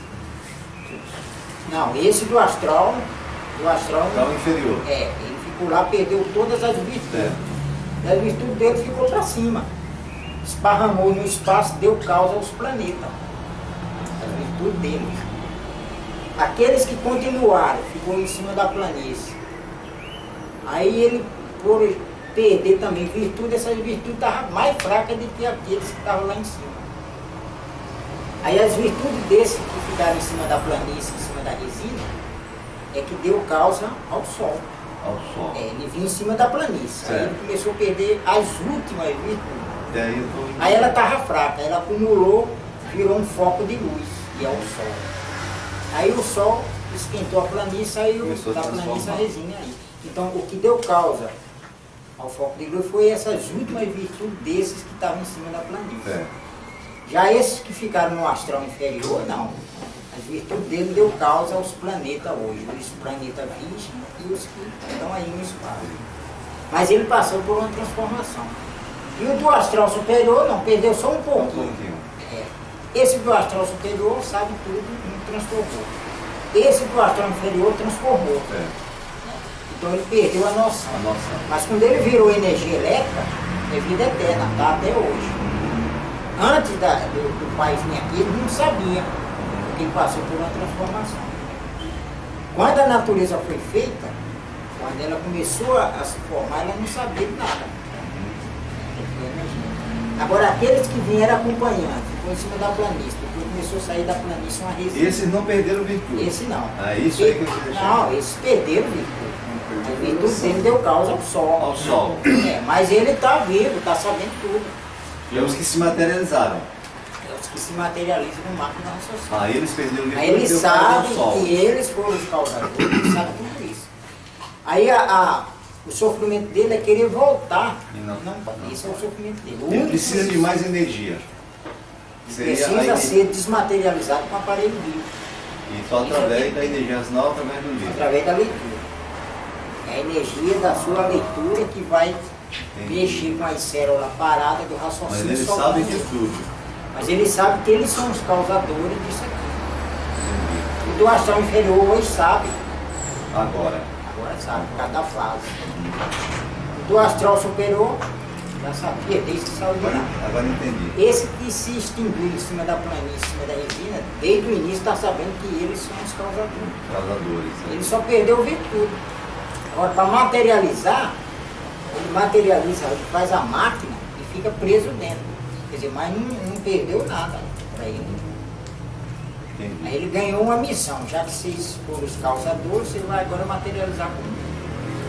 Não, esse do astral, do astral. Astral inferior. É, ele ficou lá, perdeu todas as virtudes. É. E a virtude dele ficou para cima. Esparramou no espaço, deu causa aos planetas. A virtude dele. Aqueles que continuaram, ficou em cima da planície. Aí ele, por perder também virtude, essas virtudes estavam mais fracas do que aqueles que estavam lá em cima. Aí as virtudes desses que ficaram em cima da planície, em cima da resina, é que deu causa ao sol. Ao sol. É, ele vinha em cima da planície. Aí ele começou a perder as últimas virtudes. E aí, eu tô... aí ela estava fraca, ela acumulou, virou um foco de luz, que é o sol. Aí o sol esquentou a planície, saiu da planície a resina aí. Então o que deu causa ao foco de luz foi essas últimas virtudes desses que estavam em cima da planície. É. Já esses que ficaram no astral inferior, não. As virtudes dele deu causa aos planetas hoje, os planetas virgem e os que estão aí no espaço. Mas ele passou por uma transformação. E o do astral superior não, perdeu só um pouquinho. É. Esse do astral superior sabe tudo, não transformou. Esse do astral inferior transformou. É. Então ele perdeu a noção. A noção. Mas quando ele virou energia elétrica, é vida eterna, está até hoje. Antes da, do, do pai vir aqui, ele não sabia, porque ele passou por uma transformação. Quando a natureza foi feita, quando ela começou a, a se formar, ela não sabia de nada. Agora, aqueles que vieram acompanhando, ficou em cima da planície, depois começou a sair da planície uma resina. Esses não perderam virtude? Esse não. É isso aí que eu queria deixar. Não, esses perderam virtude. A virtude dele deu causa ao sol. Ao sol. É, mas ele está vivo, está sabendo tudo. E é os que se materializaram. É os que se materializam no máquina do raciocínio. Ah, eles perderam virtude. Aí ele deu sabe causa ao sol. que eles foram os causadores, ele sabe tudo isso. Aí a, a, o sofrimento dele é querer voltar. E não, não, esse é o sofrimento dele. O Ele único precisa de mais energia. Seria a precisa energia. ser desmaterializado com o aparelho vivo. E só através da energia racional, através do livro. Através da leitura. É a energia da sua leitura que vai Entendi. mexer com as células paradas do Mas raciocínio. eles só sabem com de isso. tudo. Mas ele sabe que eles são os causadores disso aqui. O do astral inferior hoje sabe. Agora. Agora sabe, por causa da fase. O do astral superior já sabia desde que saiu de Agora, lá. agora entendi. Esse que se extinguiu em cima da planície, em cima da resina, desde o início está sabendo que eles são os causadores. Causadores. né? Ele só perdeu virtude. Agora, para materializar, ele materializa, ele faz a máquina e fica preso dentro. Quer dizer, mas não, não perdeu nada para ele. Entendi. Aí ele ganhou uma missão, já que vocês foram os causadores, você vai agora materializar comigo.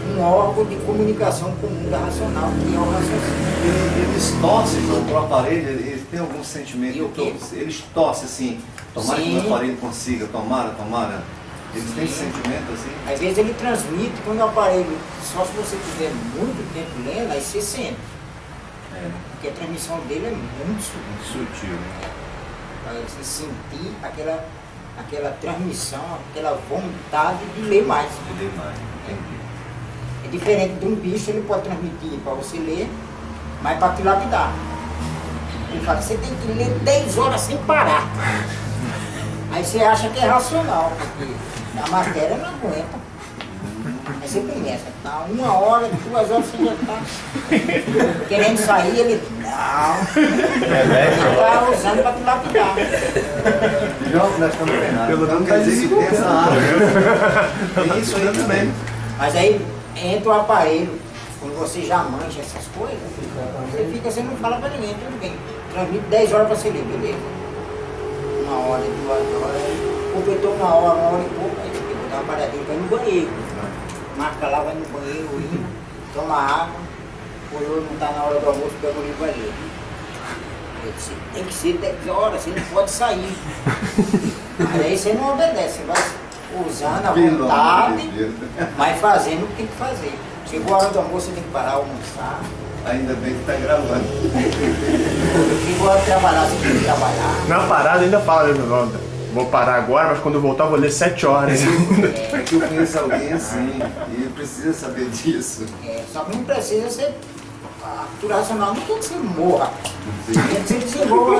um órgão de comunicação com o mundo racional, que é o raciocínio. Eles torcem para o aparelho, eles têm algum sentimento, E o quê? então, eles torcem assim, tomara Sim. que o aparelho consiga, tomara, tomara. Eles têm esse Sim. sentimento assim. Às vezes ele transmite quando o aparelho, só se você tiver muito tempo lendo, aí você sente. É, Porque a transmissão dele é muito sutil. muito sutil, né? Para você sentir aquela, aquela transmissão, aquela vontade de ler mais. Ele mais, entendi. É diferente de um bicho, ele pode transmitir para você ler, mas para te lapidar. Ele fala, você tem que ler dez horas sem parar. Aí você acha que é racional, porque a matéria não aguenta. Aí você começa, tá uma hora, duas horas você já está querendo sair, ele não. Ele está usando para te lapidar. João, nós estamos treinados. Pelo Então menos quer tá dizer que tem essa área. Tem isso aí também. Mas aí entra o aparelho, quando você já mancha essas coisas, você fica, você não fala para ninguém, tudo bem. Transmite dez horas para você ler, beleza? Uma hora, duas horas, completou uma hora, uma hora e pouco, aí você tem que botar uma paradinha para ir no banheiro. Marca lá, vai no banheiro, limpa, toma água, olhou, não está na hora do almoço, pega o livro e vai ler. Eu disse, tem que ser dez horas, você não pode sair. Aí você não obedece, você vai usando a vontade, mas fazendo o que tem que fazer. Chegou a hora do almoço, você tem que parar, almoçar. Ainda bem que está gravando. Chegou a hora de trabalhar, você tem que trabalhar. Na parada ainda fala, né, não, vou parar agora, mas quando eu voltar eu vou ler sete horas. É que eu conheço alguém assim, e ele precisa saber disso. É, só que não precisa ser. A cultura racional não quer que você morra. Quer que você desenvolva.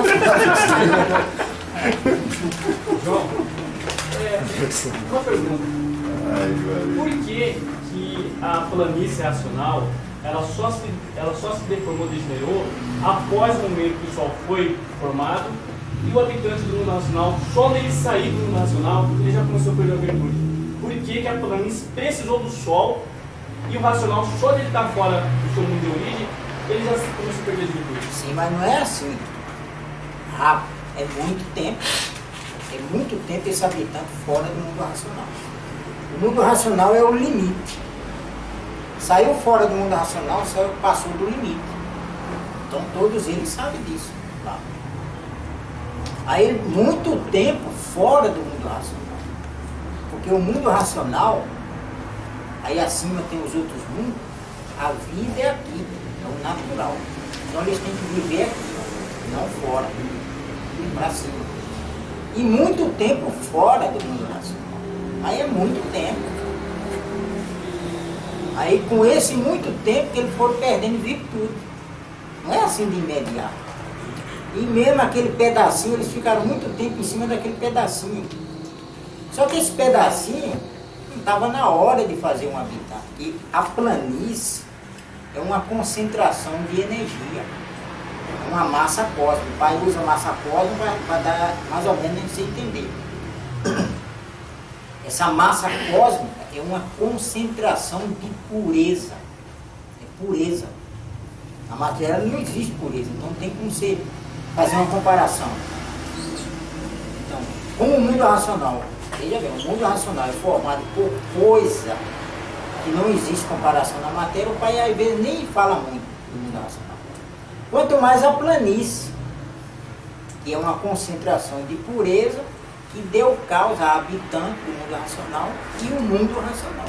João, é, uma pergunta. Por que, que a planície racional ela só, se, ela só se deformou, degenerou após o momento que o Sol foi formado e o habitante do mundo racional, só nele sair do mundo racional, ele já começou a perder a virtude? Por que, que a planície precisou do Sol e o racional, só dele estar fora do seu mundo de origem, ele já começou a perder a virtude? Sim, mas não é assim. Rápido. É muito tempo. É muito tempo esse habitante fora do mundo racional. O mundo racional é o limite. Saiu fora do mundo racional, saiu, passou do limite. Então todos eles sabem disso. Tá? Aí muito tempo fora do mundo racional. Porque o mundo racional, aí acima tem os outros mundos, a vida é aqui, é o natural. Então eles têm que viver aqui, não fora, para cima. E muito tempo fora do mundo racional. Aí é muito tempo. Aí com esse muito tempo que eles foram perdendo virtude. Não é assim de imediato. E mesmo aquele pedacinho, eles ficaram muito tempo em cima daquele pedacinho. Só que esse pedacinho não estava na hora de fazer um habitat. E a planície é uma concentração de energia. É uma massa cósmica. O pai usa massa cósmica para dar mais ou menos você entender. Essa massa cósmica é uma concentração de pureza. É pureza. A matéria não existe pureza, então não tem como você fazer uma comparação. Então, como o mundo racional, veja bem, o mundo racional é formado por coisa que não existe comparação na matéria, o pai às vezes nem fala muito do mundo racional. Quanto mais a planície, que é uma concentração de pureza que deu causa a habitante do mundo racional e o mundo racional.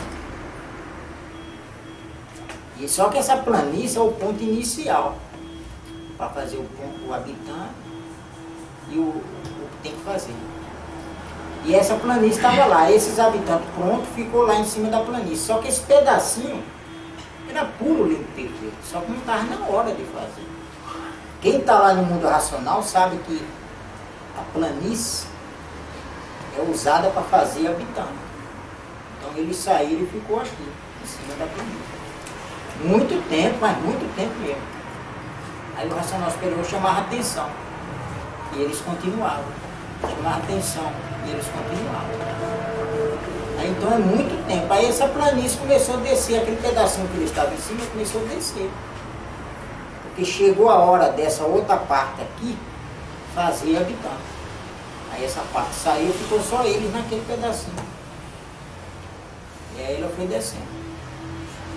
E só que essa planície é o ponto inicial para fazer o, ponto, o habitante e o, o que tem que fazer. E essa planície estava lá, esses habitantes pronto, ficou lá em cima da planície. Só que esse pedacinho era puro limpo perfeito, só que não estava na hora de fazer. Quem está lá no mundo racional sabe que a planície é usada para fazer habitante. Então eles saíram e ficou aqui, em cima da planície. Muito tempo, mas muito tempo mesmo. Aí o racional superior chamava atenção. E eles continuavam. Chamava atenção. E eles continuavam. Aí então é muito tempo. Aí essa planície começou a descer, aquele pedacinho que ele estava em cima começou a descer. Porque chegou a hora dessa outra parte aqui fazer habitante. Aí essa parte saiu, ficou só eles naquele pedacinho. E aí ela foi descendo.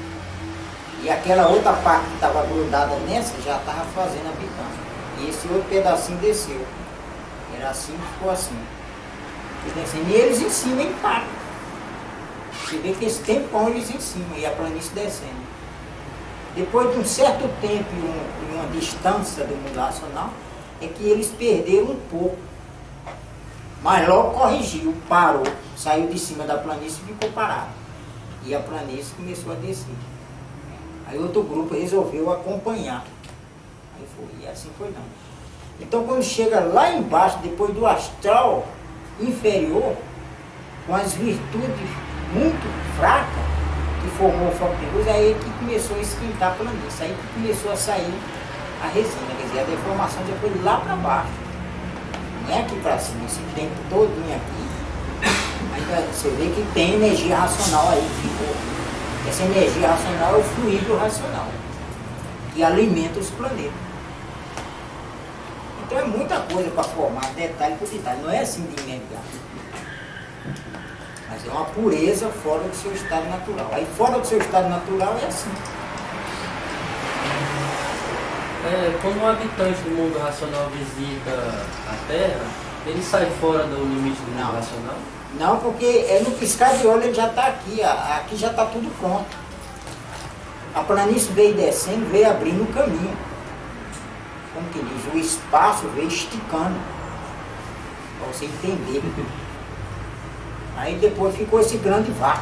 E aquela outra parte que estava grudada nessa já estava fazendo a bitância. E esse outro pedacinho desceu. Era assim, ficou assim. E eles em cima empacam. Você vê que esse tempão eles em cima e a planície descendo. Depois de um certo tempo e um, uma distância do mundo racional, é que eles perderam um pouco. Mas logo corrigiu, parou, saiu de cima da planície e ficou parado. E a planície começou a descer. Aí outro grupo resolveu acompanhar. Aí foi, e assim foi dando. Então quando chega lá embaixo, depois do astral inferior, com as virtudes muito fracas, que formou o foco de luz, aí que começou a esquentar a planície, aí que começou a sair a resina, quer dizer, a deformação já foi lá para baixo. Não é aqui para cima, esse tempo todinho aqui, aí você vê que tem energia racional aí que ficou. Essa energia racional é o fluido racional, que alimenta os planetas. Então é muita coisa para formar, detalhe por detalhe, não é assim de imediato. Mas é uma pureza fora do seu estado natural. Aí fora do seu estado natural é assim. É, quando um habitante do mundo racional visita a Terra, ele sai fora do limite do mundo Não. racional? Não, porque é no piscar de olho ele já está aqui, aqui já está tudo pronto. A planície veio descendo, veio abrindo o caminho. Como que diz, o espaço veio esticando, para você entender. Aí depois ficou esse grande vácuo.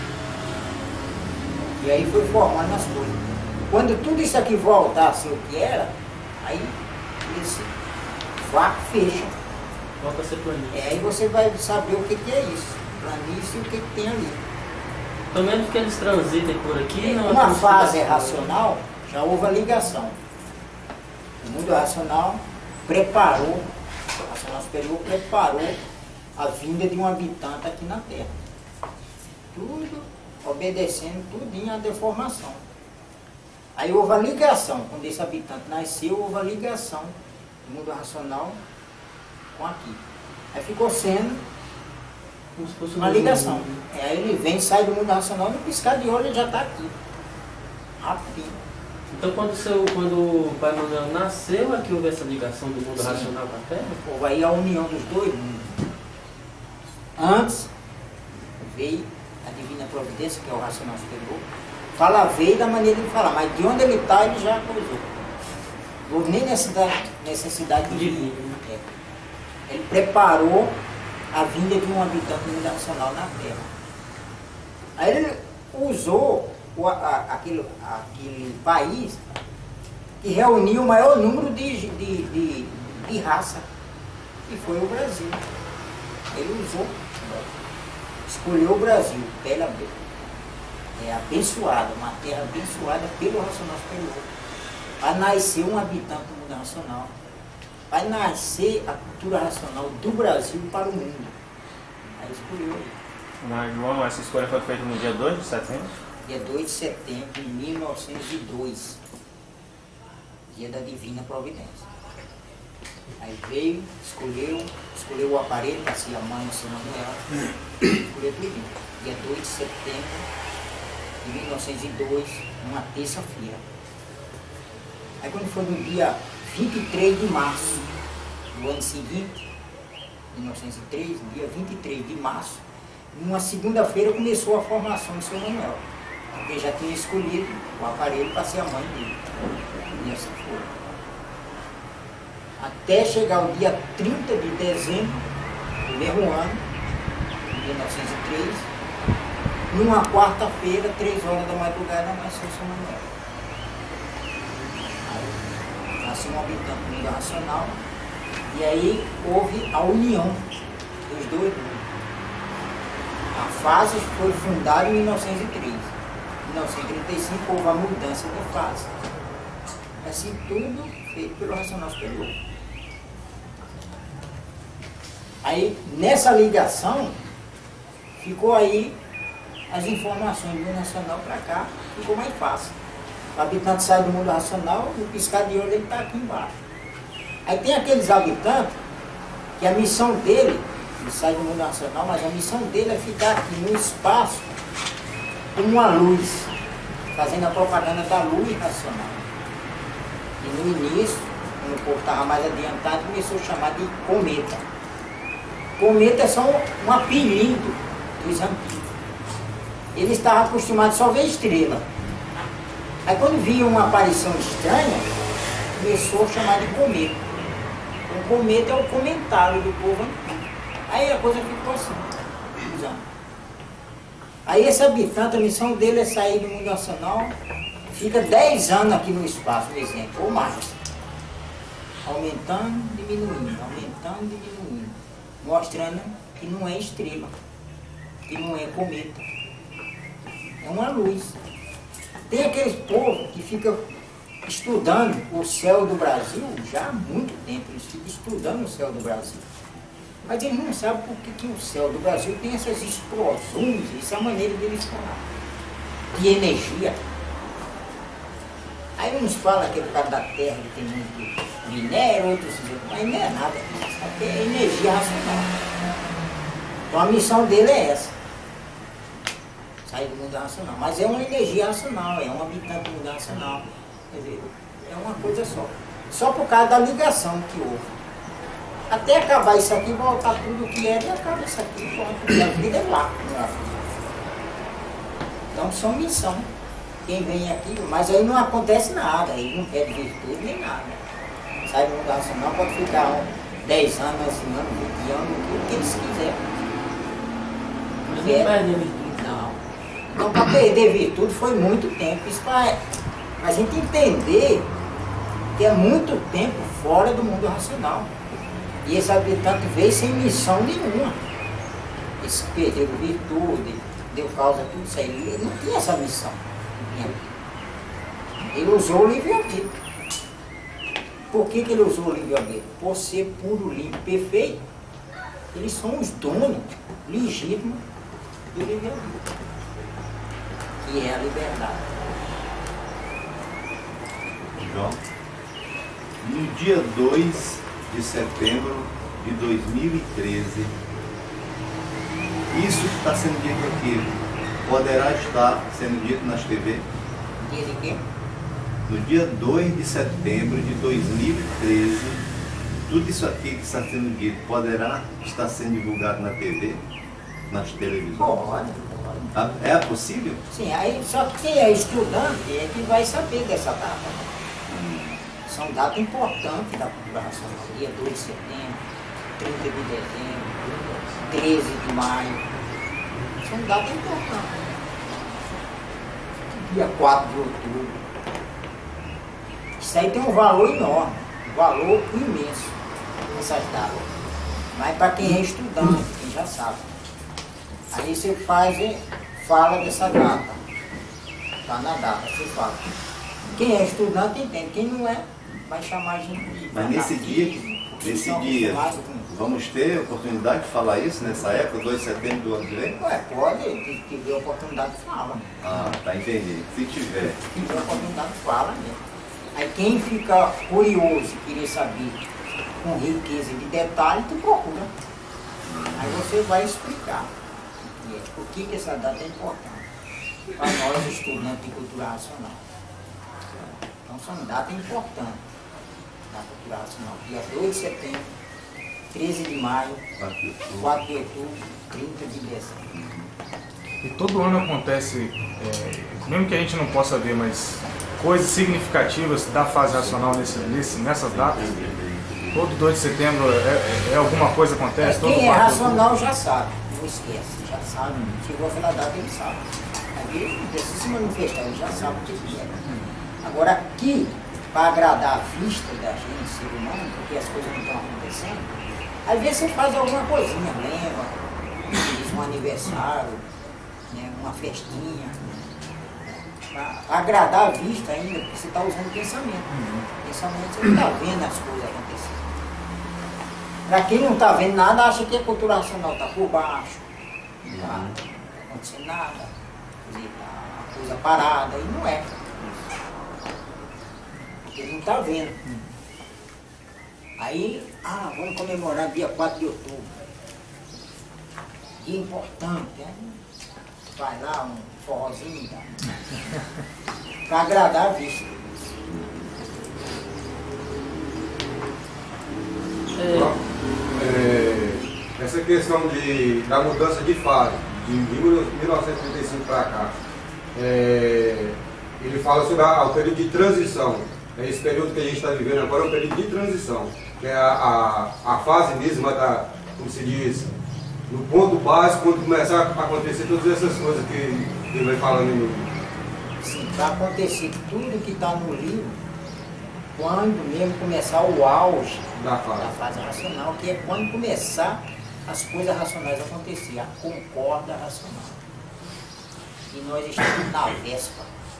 E aí foi formando as coisas. Quando tudo isso aqui voltar a ser o que era, aí esse vácuo fecha. Volta a ser planície. É, aí você vai saber o que, que é isso. Planície e o que, que tem ali. Pelo menos que eles transitem por aqui, não Uma é fase racional, já houve a ligação. O mundo racional preparou, o racional superior preparou a vinda de um habitante aqui na Terra. Tudo obedecendo, tudinho à deformação. Aí houve a ligação, quando esse habitante nasceu, houve a ligação do mundo racional com aqui. Aí ficou sendo como se fosse uma ligação. É, aí ele vem, sai do mundo racional, no piscar de olho ele já está aqui. Rapidinho. Então quando, seu, quando o Pai Manuel nasceu, é que houve essa ligação do mundo Sim. racional com a Terra? Houve aí a união dos dois mundos. Antes veio a Divina Providência, que é o racional superior. Fala veio da maneira de falar, mas de onde ele está ele já coisou. Não houve nem necessidade, necessidade de vir. É. Ele preparou a vinda de um habitante do mundo racional na Terra. Aí ele usou o, a, aquele, aquele país que reuniu o maior número de, de, de, de raça, que foi o Brasil. Ele usou, escolheu o Brasil, pele é, abençoada, uma terra abençoada pelo racional superior. Vai nascer um habitante do mundo racional. Vai nascer a cultura racional do Brasil para o mundo. Aí escolheu ele. Mas, João, essa escolha foi feita no dia dois de setembro? Dia dois de setembro de mil novecentos e dois. Dia da Divina Providência. Aí veio, escolheu, escolheu o aparelho para ser a mãe do São Manuel. Escolheu tudo. Dia dois de setembro de mil novecentos e dois, uma terça-feira. Aí quando foi no dia vinte e três de março do ano seguinte, mil novecentos e três, dia vinte e três de março, numa segunda-feira começou a formação do São Manuel. Porque já tinha escolhido o aparelho para ser a mãe dele. E assim foi. Até chegar o dia trinta de dezembro do mesmo ano, de mil novecentos e três, numa quarta-feira, três horas da madrugada, nasceu São Manuel. Aí, nasceu um habitante do mundo racional, e aí houve a união dos dois mundos. A fase foi fundada em mil novecentos e três. Em mil novecentos e trinta e cinco houve a mudança de fase. Assim, tudo feito pelo racional superior. Aí, nessa ligação, ficou aí as informações do mundo racional para cá, ficou mais fácil. O habitante sai do mundo racional, no piscar de olho ele está aqui embaixo. Aí tem aqueles habitantes que a missão dele, ele sai do mundo racional, mas a missão dele é ficar aqui no espaço como uma luz, fazendo a propaganda da luz nacional. E no início, quando o povo estava mais adiantado, começou a chamar de cometa. Cometa é só um apelido dos antigos. Eles estavam acostumados só a ver estrela. Aí quando via uma aparição estranha, começou a chamar de cometa. O cometa é o comentário do povo antigo. Aí a coisa ficou assim, usando. Aí esse habitante, a missão dele é sair do mundo nacional, fica dez anos aqui no espaço, por exemplo, ou mais. Aumentando, diminuindo, aumentando, diminuindo. Mostrando que não é estrela, que não é cometa. É uma luz. Tem aqueles povos que ficam estudando o céu do Brasil já há muito tempo. Eles ficam estudando o céu do Brasil. Mas eles não sabem por que, que o céu do Brasil tem essas explosões, essa maneira deles falar. De energia. Aí uns falam que é por causa da terra que tem muito minério, outros dizem, mas não é nada. Isso aqui é energia racional. Então a missão dele é essa. Sair do mundo racional. Mas é uma energia racional, é um habitante do mundo racional. Quer dizer, é uma coisa só. Só por causa da ligação que houve. Até acabar isso aqui, voltar tudo o que era e acaba isso aqui. Pronto. E a vida é lá. Né? Então são missão. Quem vem aqui, mas aí não acontece nada, aí não pede virtude nem nada. Sai do mundo racional, pode ficar dez anos, anos, vinte anos, o que eles quiserem. Mas não perde a virtude. Não. Então para perder virtude foi muito tempo. Isso para a gente entender que é muito tempo fora do mundo racional. E esse habitante veio sem missão nenhuma. Eles perderam virtude, deu causa a tudo isso aí. Ele não tinha essa missão. Ele usou o livre-arbítrio. Por que, que ele usou o livre-arbítrio? Por ser puro, limpo, perfeito. Eles são os donos legítimos do livre-arbítrio, que é a liberdade. João, no dia dois de setembro de dois mil e treze, isso que está sendo dito aqui poderá estar sendo dito nas T V? Dia de quê? No dia dois de setembro de dois mil e treze, tudo isso aqui que está sendo dito poderá estar sendo divulgado na T V, nas televisões? Pode, pode. É possível? Sim, aí, só que quem é estudante é que vai saber dessa data. Hum. São datas importantes da população. Dia dois de setembro, trinta de dezembro, treze de maio. São datas importantes. Dia quatro de outubro. Isso aí tem um valor enorme, um valor imenso, essas datas. Mas para quem é estudante, quem já sabe. Aí você faz e fala dessa data. Está na data, você fala. Quem é estudante entende, quem não é, vai chamar a gente de. Mas nesse dia, nesse dia, vamos ter oportunidade de falar isso nessa época, dois de setembro do ano que vem? Ué, pode, se tiver oportunidade, fala. Ah, tá entendendo. Se tiver. Se tiver oportunidade, fala mesmo. Aí quem fica curioso e querer saber com riqueza de detalhe, tu procura. Aí você vai explicar por que, que essa data é importante para nós, estudantes de cultura racional. Então são datas importantes da cultura racional. Dia dois de setembro, treze de maio, quatro de outubro, trinta de dezembro. E todo ano acontece, é, mesmo que a gente não possa ver, mas coisas significativas da fase racional nesse, nesse, nessas datas. Todo dois de setembro é, é, é alguma coisa que acontece? É, todo quem é racional já sabe, não esquece, já sabe. Chegou aquela data, ele sabe. Aí ele precisa se manifestar, ele já sabe o que é. Agora aqui, para agradar a vista da gente, ser humano, porque as coisas não estão acontecendo, às vezes você faz alguma coisinha, lembra, diz um aniversário, né, uma festinha, para agradar a vista ainda, porque você está usando pensamento. Uhum. Pensamento, você não está vendo as coisas acontecendo. Para quem não está vendo nada, acha que a cultura racional está por baixo, não está acontecendo nada, a coisa parada, e não é. Porque não está vendo. Aí, ah, vamos comemorar dia quatro de outubro. Dia importante, né? Vai lá, um forrozinho, tá? para agradar a vista. É, essa questão de, da mudança de fase, de mil novecentos e trinta e cinco para cá, é, ele fala sobre a, o período de transição. É esse período que a gente está vivendo agora é um período de transição, que é a, a, a fase mesma da, como se diz, no ponto básico, quando começar a acontecer todas essas coisas que ele vai falando no livro. Sim, vai acontecer tudo que está no livro quando mesmo começar o auge da fase. da fase racional, que é quando começar as coisas racionais a acontecer, a concorda racional. E nós estamos na véspera.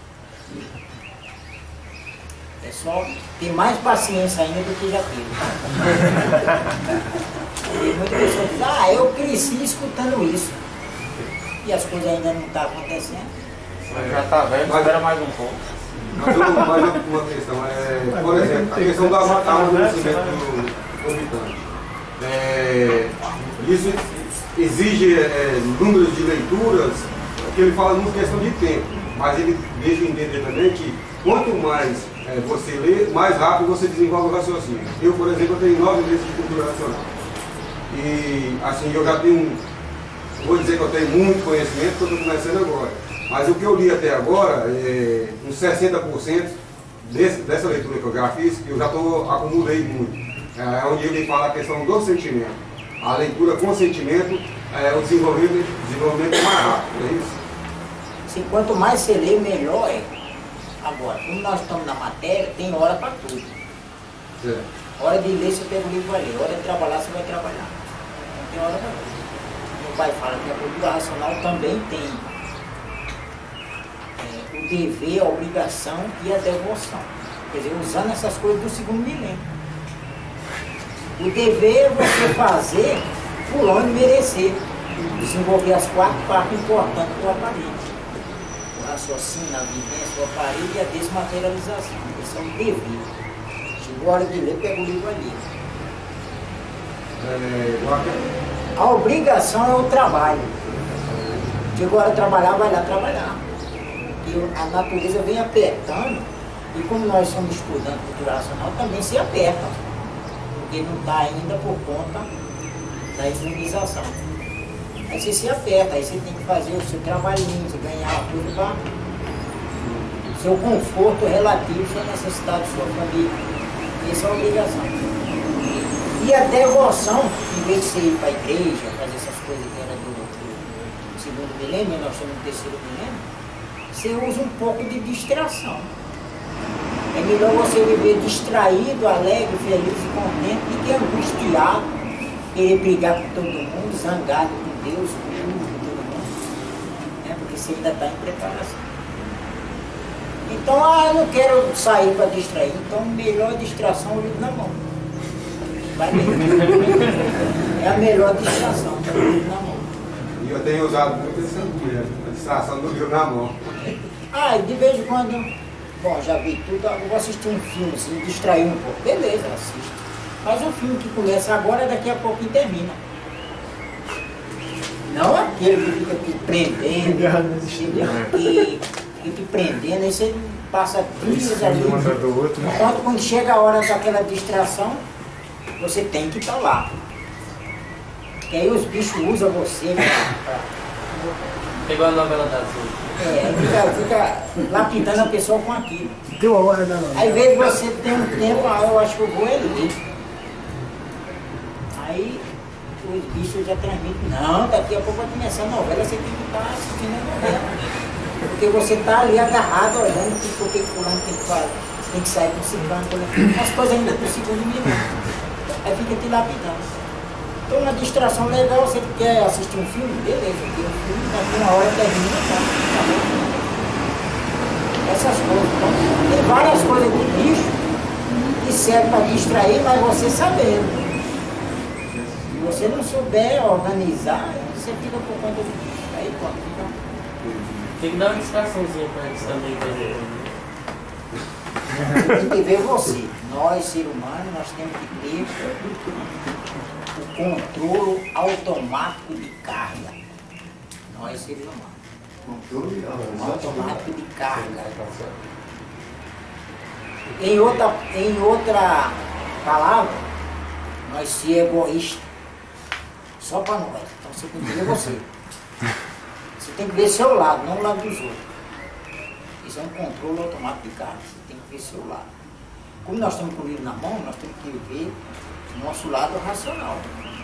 É só ter mais paciência ainda do que já teve. Tem muita pessoa que diz, ah, eu cresci escutando isso. E as coisas ainda não estão acontecendo. Já está velho, mas espera mais um pouco. Mas uma, mais uma questão, é, por exemplo, a questão do amadurecimento do habitante. É, isso exige é, números de leituras, porque ele fala muito questão de tempo, mas ele deixa entender também que quanto mais é, você lê, mais rápido você desenvolve o raciocínio. Eu, por exemplo, eu tenho nove meses de cultura racional. E assim, eu já tenho, vou dizer que eu tenho muito conhecimento, porque eu estou começando agora. Mas o que eu li até agora, é, uns sessenta por cento desse, dessa leitura que eu já fiz, eu já tô, acumulei muito. É onde ele fala a questão do sentimento. A leitura com sentimento, é, o desenvolvimento, desenvolvimento é mais rápido, é isso? Sim, quanto mais você lê, melhor é. Agora, como nós estamos na matéria, tem hora para tudo. Certo. Hora de ler, você pega o livro e vai ler. Hora de trabalhar, você vai trabalhar. Não tem hora para tudo. Meu pai fala que a cultura racional também tem é, o dever, a obrigação e a devoção. Quer dizer, usando essas coisas do segundo milênio. O dever é você fazer fulano merecer. Desenvolver as quatro partes importantes do aparelho. O raciocínio, a vivência, o aparelho e a desmaterialização. Esse é o dever. Chegou a hora de ler, pega o livro ali. É, a obrigação é o trabalho. Chegou a hora de trabalhar, vai lá trabalhar. E a natureza vem apertando, e como nós somos estudantes de cultura racional, também se aperta. Porque não está ainda por conta da imunização. Aí você se aperta, aí você tem que fazer o seu trabalhinho, você ganhar uma coisa para o seu conforto relativo, sua necessidade, sua família. Essa é a obrigação. E a devoção, em vez de você ir para a igreja, fazer essas coisas que era do, do segundo milênio, nós estamos no terceiro milênio, você usa um pouco de distração. É melhor você viver distraído, alegre, feliz e contente, do que angustiado, querer brigar com todo mundo, zangado com Deus, com tudo, com todo mundo. É porque você ainda está em preparação. Então, ah, eu não quero sair para distrair, então melhor distração é o livro na mão. Vai ler. É a melhor distração, é o livro na mão. E eu tenho usado muito essa a distração do livro na mão. Ah, de vez em quando, bom, já vi tudo, eu vou assistir um filme, assim, distrair um pouco. Beleza, assiste. Mas o filme que começa agora, daqui a pouco termina. Não aquele que fica te prendendo, que fica te prendendo, aí você passa dias ali. Enquanto quando chega a hora daquela distração, você tem que estar lá. Porque aí os bichos usam você pra... Pegou a novela da Azul. É, fica, fica lapidando a pessoa com aquilo. Deu a hora da novela. Aí, às vezes você tem um tempo, ah, eu acho que eu vou ali. Aí os bichos já transmitem, não, daqui a pouco vai começar a novela, você tem que estar assistindo a novela. Porque você está ali agarrado, olhando que o que fulano tem que fazer, tem que sair com o ciclano, as coisas ainda do segundo minuto. Aí fica te lapidando. Então uma distração legal, você quer assistir um filme? Beleza, tem um filme, daqui uma hora termina, tá? Essas coisas. Então, tem várias coisas de bicho que servem para distrair, mas você sabendo. Se você não souber organizar, você fica por conta do bicho. Aí pode ficar. Tem que dar uma distraçãozinha para eles também verem. Tem que ver você. Nós, ser humano, nós temos que ter o controle automático de carga. Nós, seres humanos. Controle automático de carga. Em outra, em outra palavra, nós somos egoístas. Só para nós. Então você tem que ver você. Você tem que ver seu lado, não o lado dos outros. Isso é um controle automático de carga. Você tem que ver seu lado. Como nós estamos com o livro na mão, nós temos que ver o nosso lado racional.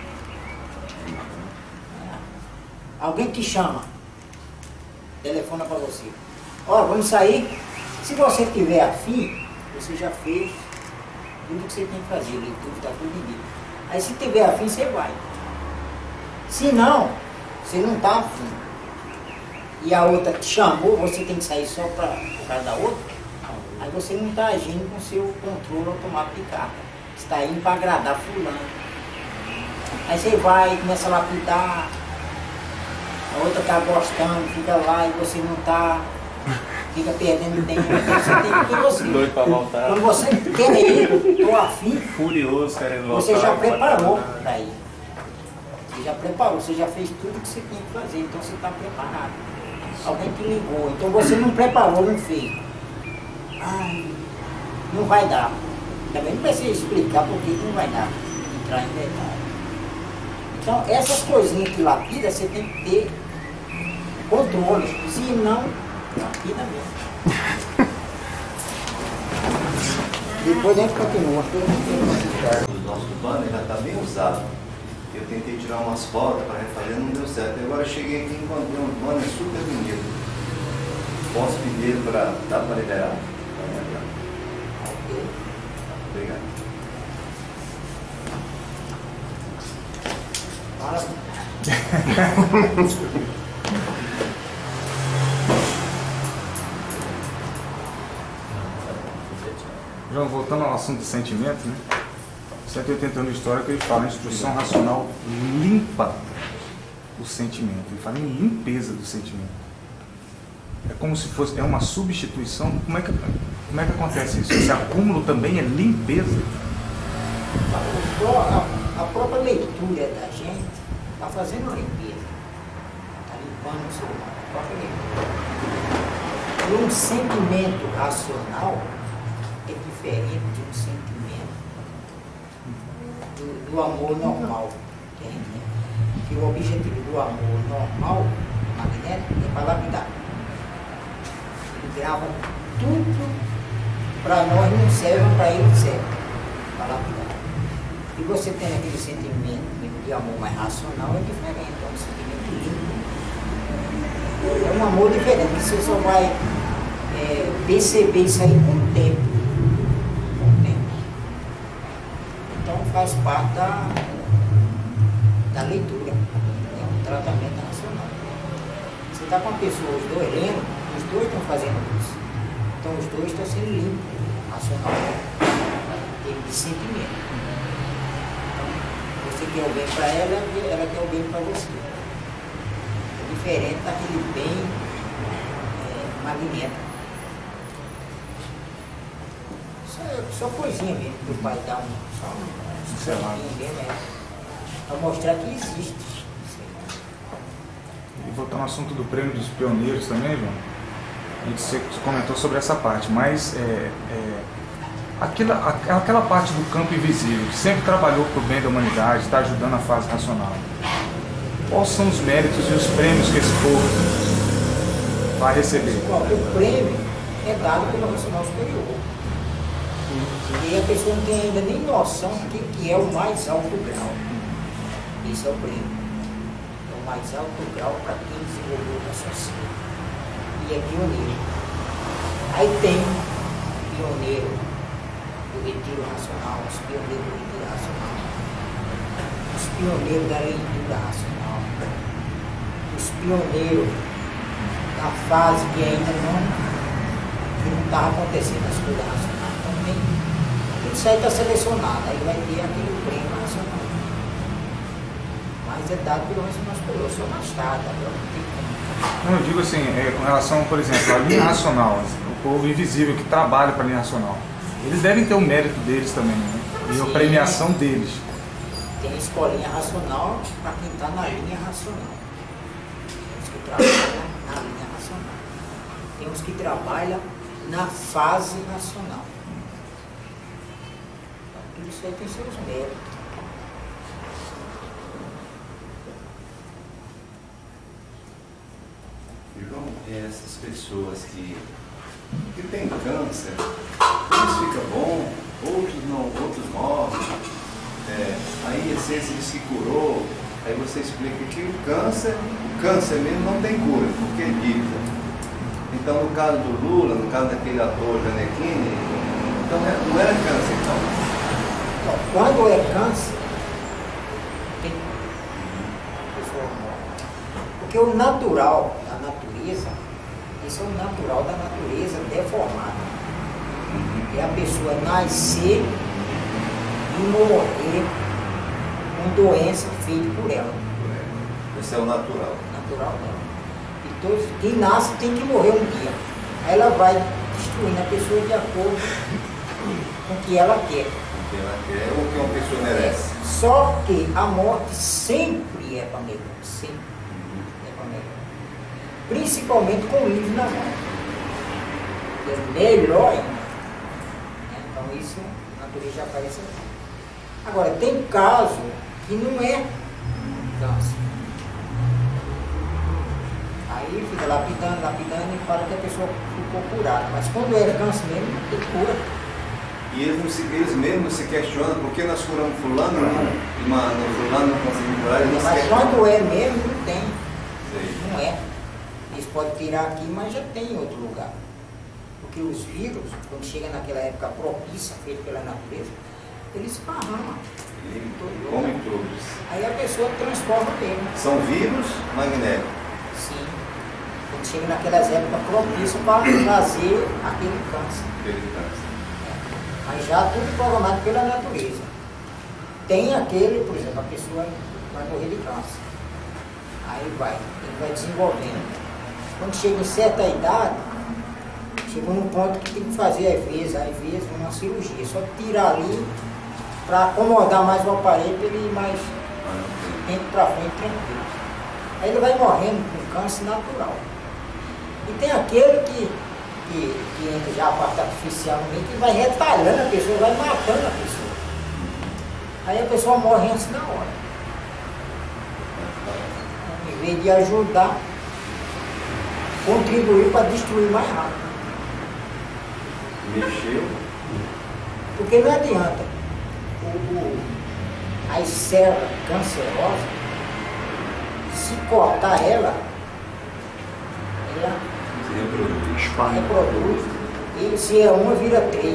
É. Alguém te chama, telefona para você. Ó, vamos sair. Se você tiver afim, você já fez tudo que você tem que fazer, leitura, está tudo em dia. Aí se tiver afim, você vai. Se não, você não está afim. E a outra te chamou, você tem que sair só para o cara da outra. Aí você não está agindo com o seu controle automático de carga. Você está indo para agradar fulano. Aí você vai, começa a lapidar. A outra está gostando, fica lá e você não está. Fica perdendo tempo. Você tem que você. Doido para voltar. Quando você quer ir, estou afim. Furioso, querendo voltar. Você já preparou para ir. Você já preparou, você já fez tudo que você tinha que fazer, então você está preparado. Alguém te ligou, então você não preparou, não fez. Ai, não vai dar. Também não precisa explicar por que não vai dar. Entrar em detalhe. Então, essas coisinhas que lapida, você tem que ter controle. Se não, lapida mesmo. Depois a gente continua. O nosso banner já está bem usado. Eu tentei tirar umas fotos para refazer, não deu certo. Agora eu cheguei aqui e encontrei um banner super bonito. Posso pedir para dar para liberar? Obrigado. João, voltando ao assunto de sentimento, né? cento e oitenta anos de história que ele fala, a instrução racional limpa o sentimento. Ele fala em limpeza do sentimento. É como se fosse, é uma substituição. Como é que, como é que acontece isso? Esse acúmulo também é limpeza? A, a própria leitura da gente está fazendo uma limpeza. Está limpando o ser humano. A própria leitura. E um sentimento racional é diferente de um sentimento do, do amor normal. Entende? Que o objetivo do amor normal, magnético, é para lapidar. Ele grava tudo para nós, não serve, para ele serve. Para lapidar. E você tem aquele sentimento de amor mais racional, é diferente. É um sentimento limpo. É um amor diferente. Você só vai é, perceber isso aí com o tempo. Então faz parte da, da leitura, é um tratamento racional. Você está com a pessoa, os dois lendo, os dois estão fazendo isso. Então os dois estão sendo limpos, racionalmente, de sentimento. Então, você quer o bem para ela, ela quer o bem para você. É diferente daquele bem é, magnético. Só coisinha mesmo, que o pai dá um, só um, um mesmo, é, para mostrar que existe. E voltando ao assunto do prêmio dos pioneiros também, João, a gente você comentou sobre essa parte, mas é, é, aquela, aquela parte do campo invisível, que sempre trabalhou para o bem da humanidade, está ajudando a fase racional. Quais são os méritos e os prêmios que esse povo vai receber? O prêmio é dado pelo racional superior. E a pessoa não tem ainda nem noção do que, que é o mais alto grau. Esse é o prêmio. É o mais alto grau para quem desenvolveu o raciocínio. E é pioneiro. Aí tem pioneiro do retiro racional, os pioneiros do retiro racional, os pioneiros da leitura racional, os pioneiros da fase que ainda não que não está acontecendo as coisas racionais. Isso aí está selecionado, aí vai ter aquele prêmio racional. Mas é dado pelo racional superior, eu sou mais tarde, agora não tem como. Não, eu digo assim, é, com relação, por exemplo, à linha racional, o povo invisível que trabalha para a linha racional, eles devem ter o mérito deles também, né? E a premiação deles. Tem a escolinha racional para quem está na linha racional. Os que trabalham na linha racional. tem uns que trabalham na fase racional. Então, tudo isso aí tem seus méritos. Irmão, essas pessoas que, que têm câncer, uns ficam bom, outros não, outros morrem. É, aí a ciência diz que curou, aí você explica que o câncer, o câncer mesmo não tem cura, porque é dívida. Então no caso do Lula, no caso daquele ator Janequine, então não era câncer então. Então, quando é câncer, tem pessoa morre. Porque o natural da natureza, isso é o natural da natureza deformada. É a pessoa nascer e morrer com doença feita por ela. Esse é o natural. Natural dela. E todos, quem nasce tem que morrer um dia. Aí ela vai destruindo a pessoa de acordo com o que ela quer. O que ela quer ou o que uma pessoa merece. Só que a morte sempre é para melhor. Sempre é para melhor. Principalmente com o livro na mão. É melhor ainda. Então isso a natureza já aparece aqui. Agora, tem caso que não é câncer. Aí fica lapidando, lapidando e fala que a pessoa ficou curada. Mas quando era câncer mesmo, não tem cura. E eles, não se, eles mesmos se questionam por que nós curamos fulano, não, mas fulano não conseguimos curar. Eles Mas questionam. quando é mesmo, não tem. Sei. Não é. Eles podem tirar aqui, mas já tem em outro lugar. Porque os vírus, quando chega naquela época propícia, feita pela natureza, eles esparramam. Comem todos. Aí a pessoa transforma mesmo. São vírus magnéticos. Sim. Quando chega naquelas épocas propícias para trazer aquele câncer. Aquele câncer. Mas já tudo programado pela natureza. Tem aquele, por exemplo, a pessoa vai morrer de câncer. Aí vai, ele vai desenvolvendo. Quando chega em certa idade, chegou num ponto que tem que fazer, às vezes, às vezes, uma cirurgia. Só tirar ali para acomodar mais o aparelho para ele ir mais tempo para frente, tranquilo. Aí ele vai morrendo com câncer natural. E tem aquele que, que, que entra já a parte artificial no meio, que vai retalhando a pessoa, vai matando a pessoa. Aí a pessoa morre antes da hora. Em vez de ajudar, contribuir para destruir mais rápido. Mexeu. Porque não adianta. O, o, as células cancerosas, se cortar ela, ela Se reproduz. reproduz. E se é uma, vira três.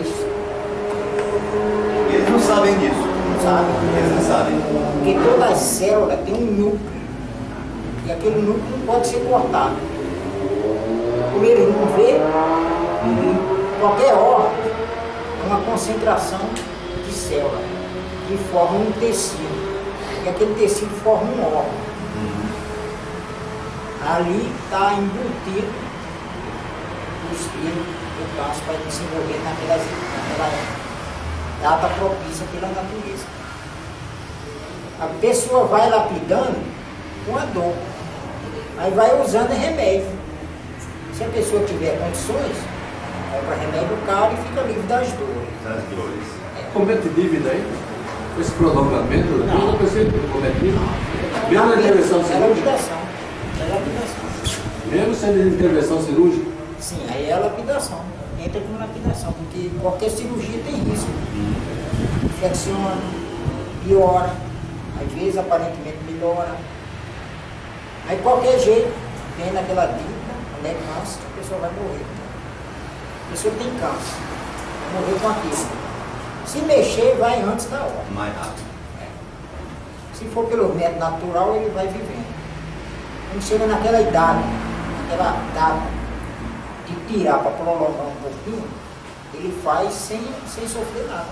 Eles não sabem disso. Não sabem? Eles não sabem. Porque toda célula tem um núcleo. E aquele núcleo não pode ser cortado. Como ele não vê, qualquer órgão é uma concentração de célula que forma um tecido. E aquele tecido forma um órgão. Ali está embutido o espírito do câncer para desenvolver naquelas, naquela data propícia pela natureza. A pessoa vai lapidando com a dor. Aí vai usando remédio. Se a pessoa tiver condições, vai para remédio caro e fica livre das dores. Das dores. Comete dívida aí? Esse prolongamento, não, não precisa comete dívida. Mesmo na intervenção É cirúrgica? lapidação. É lapidação. Mesmo sendo intervenção cirúrgica? Sim, aí é lapidação. Entra como lapidação, porque qualquer cirurgia tem risco. Infecciona, piora, às vezes aparentemente melhora. Aí qualquer jeito, vem naquela dívida, quando é câncer, a pessoa vai morrer. A pessoa tem câncer, vai morrer com aquilo. Se mexer, vai antes da hora. Mais rápido. Se for pelo método natural, ele vai vivendo. Quando chega naquela idade, naquela data de tirar para prolongar um pouquinho, ele faz sem, sem sofrer nada.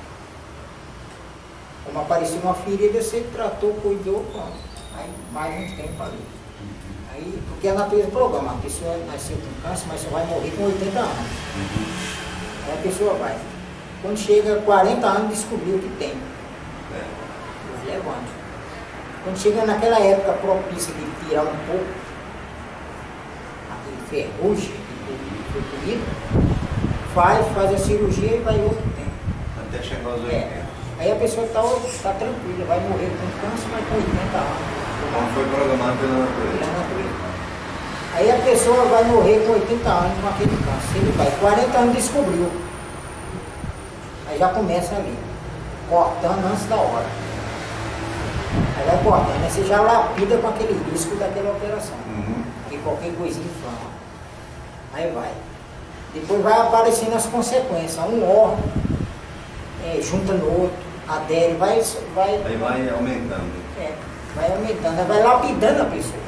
Como apareceu uma ferida, você tratou, cuidou, pronto. Aí mais um tempo ali. Aí, porque a natureza programa, a pessoa nasceu com câncer, mas só vai morrer com oitenta anos. Aí a pessoa vai. Quando chega a quarenta anos, descobriu que tem. Os levanta. Quando chega naquela época propícia de tirar um pouco, aquele ferrugem, foi comigo, faz, faz a cirurgia e vai outro tempo. Até chegar aos oitenta. É. Aí a pessoa está tá tranquila, vai morrer com câncer, mas com oitenta anos. Como foi programado pela natureza. Pela natureza. Aí a pessoa vai morrer com oitenta anos com aquele câncer. Ele vai, quarenta anos descobriu. Aí já começa ali, cortando antes da hora. Aí vai cortando, aí você já lapida com aquele risco daquela operação. Uhum. Porque qualquer coisinha inflama. Aí vai. Depois vai aparecendo as consequências. Um órgão é, junta no outro, adere, vai, vai. Aí vai aumentando. É, vai aumentando, vai lapidando a pessoa.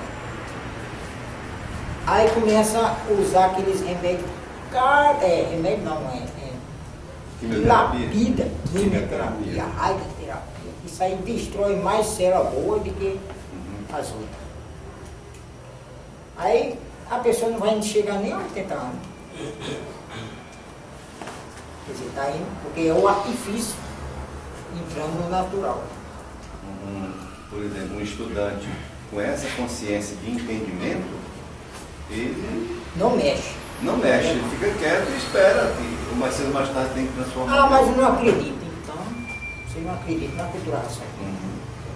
Aí começa a usar aqueles remédios. É, remédio não, é. é Quimioterapia. Lapida, quimioterapia, radioterapia. Isso aí destrói mais célula boa do que uhum. as outras. Aí a pessoa não vai chegar nem a oitenta anos. Quer dizer, tá indo, porque é o artifício entrando no natural. Um, por exemplo, um estudante com essa consciência de entendimento, ele não mexe. Não mexe, ele fica quieto e espera que mais cedo ou mais tarde tem que transformar. Ah, mas eu não acredito, então você não acredita na culturação. Uhum.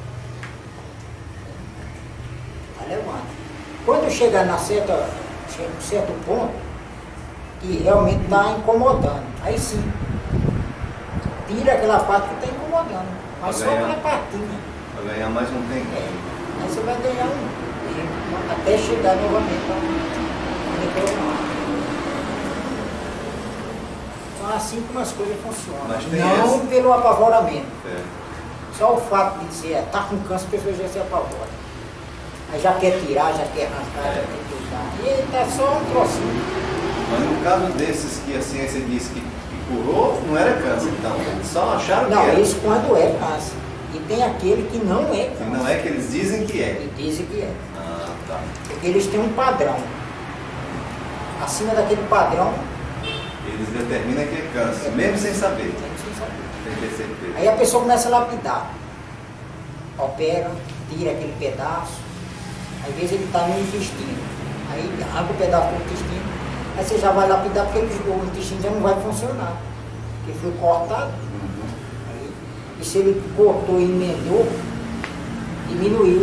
Vai levando. Quando chegar na certa, um certo ponto, que realmente está incomodando, aí sim, tira aquela parte que está incomodando, mas só aquela partinha. Vai ganhar mais um tempo. É. Aí você vai ganhar um tempo, até chegar novamente a reclamar. Então é assim como as coisas funcionam. Mas tem não esse. pelo apavoramento. É. Só o fato de dizer, está com câncer, a pessoa já se apavora. Aí já quer tirar, já quer arrancar, É. já quer usar. E está só um trocinho. Mas no caso desses que a ciência disse que, que curou, não era câncer, então eles só acharam Não, que era. isso quando é câncer. E tem aquele que não é Que câncer. não é que eles dizem que é. E dizem que é. Ah, tá. Porque eles têm um padrão. Acima daquele padrão, Eles determinam que é câncer, mesmo sem saber. sem saber. Sem ter certeza. Aí a pessoa começa a lapidar. Opera, tira aquele pedaço. Às vezes ele está no intestino. Aí arranca o pedaço do intestino. Aí você já vai lapidar porque ele, o intestino já não vai funcionar. Porque foi cortado. Uhum. Aí, e se ele cortou e emendou, diminuiu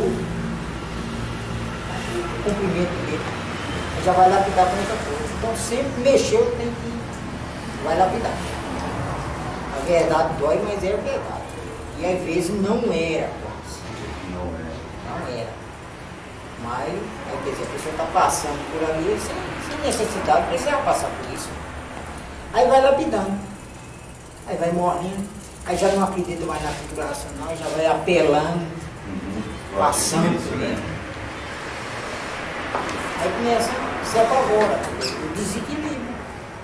o comprimento dele. Aí já vai lapidar com outra coisa. Então sempre mexeu, tem que vai lapidar. A verdade dói, mas é a verdade. E às vezes não era câncer. Não é. Não era. Mas, aí, quer dizer, a pessoa está passando por ali sem, sem necessidade, precisava passar por isso. Aí vai lapidando. Aí vai morrendo. Aí já não acredita mais na cultura racional, já vai apelando, Uhum. passando Isso, por né? dentro. Aí começa, se apavora, o desequilíbrio.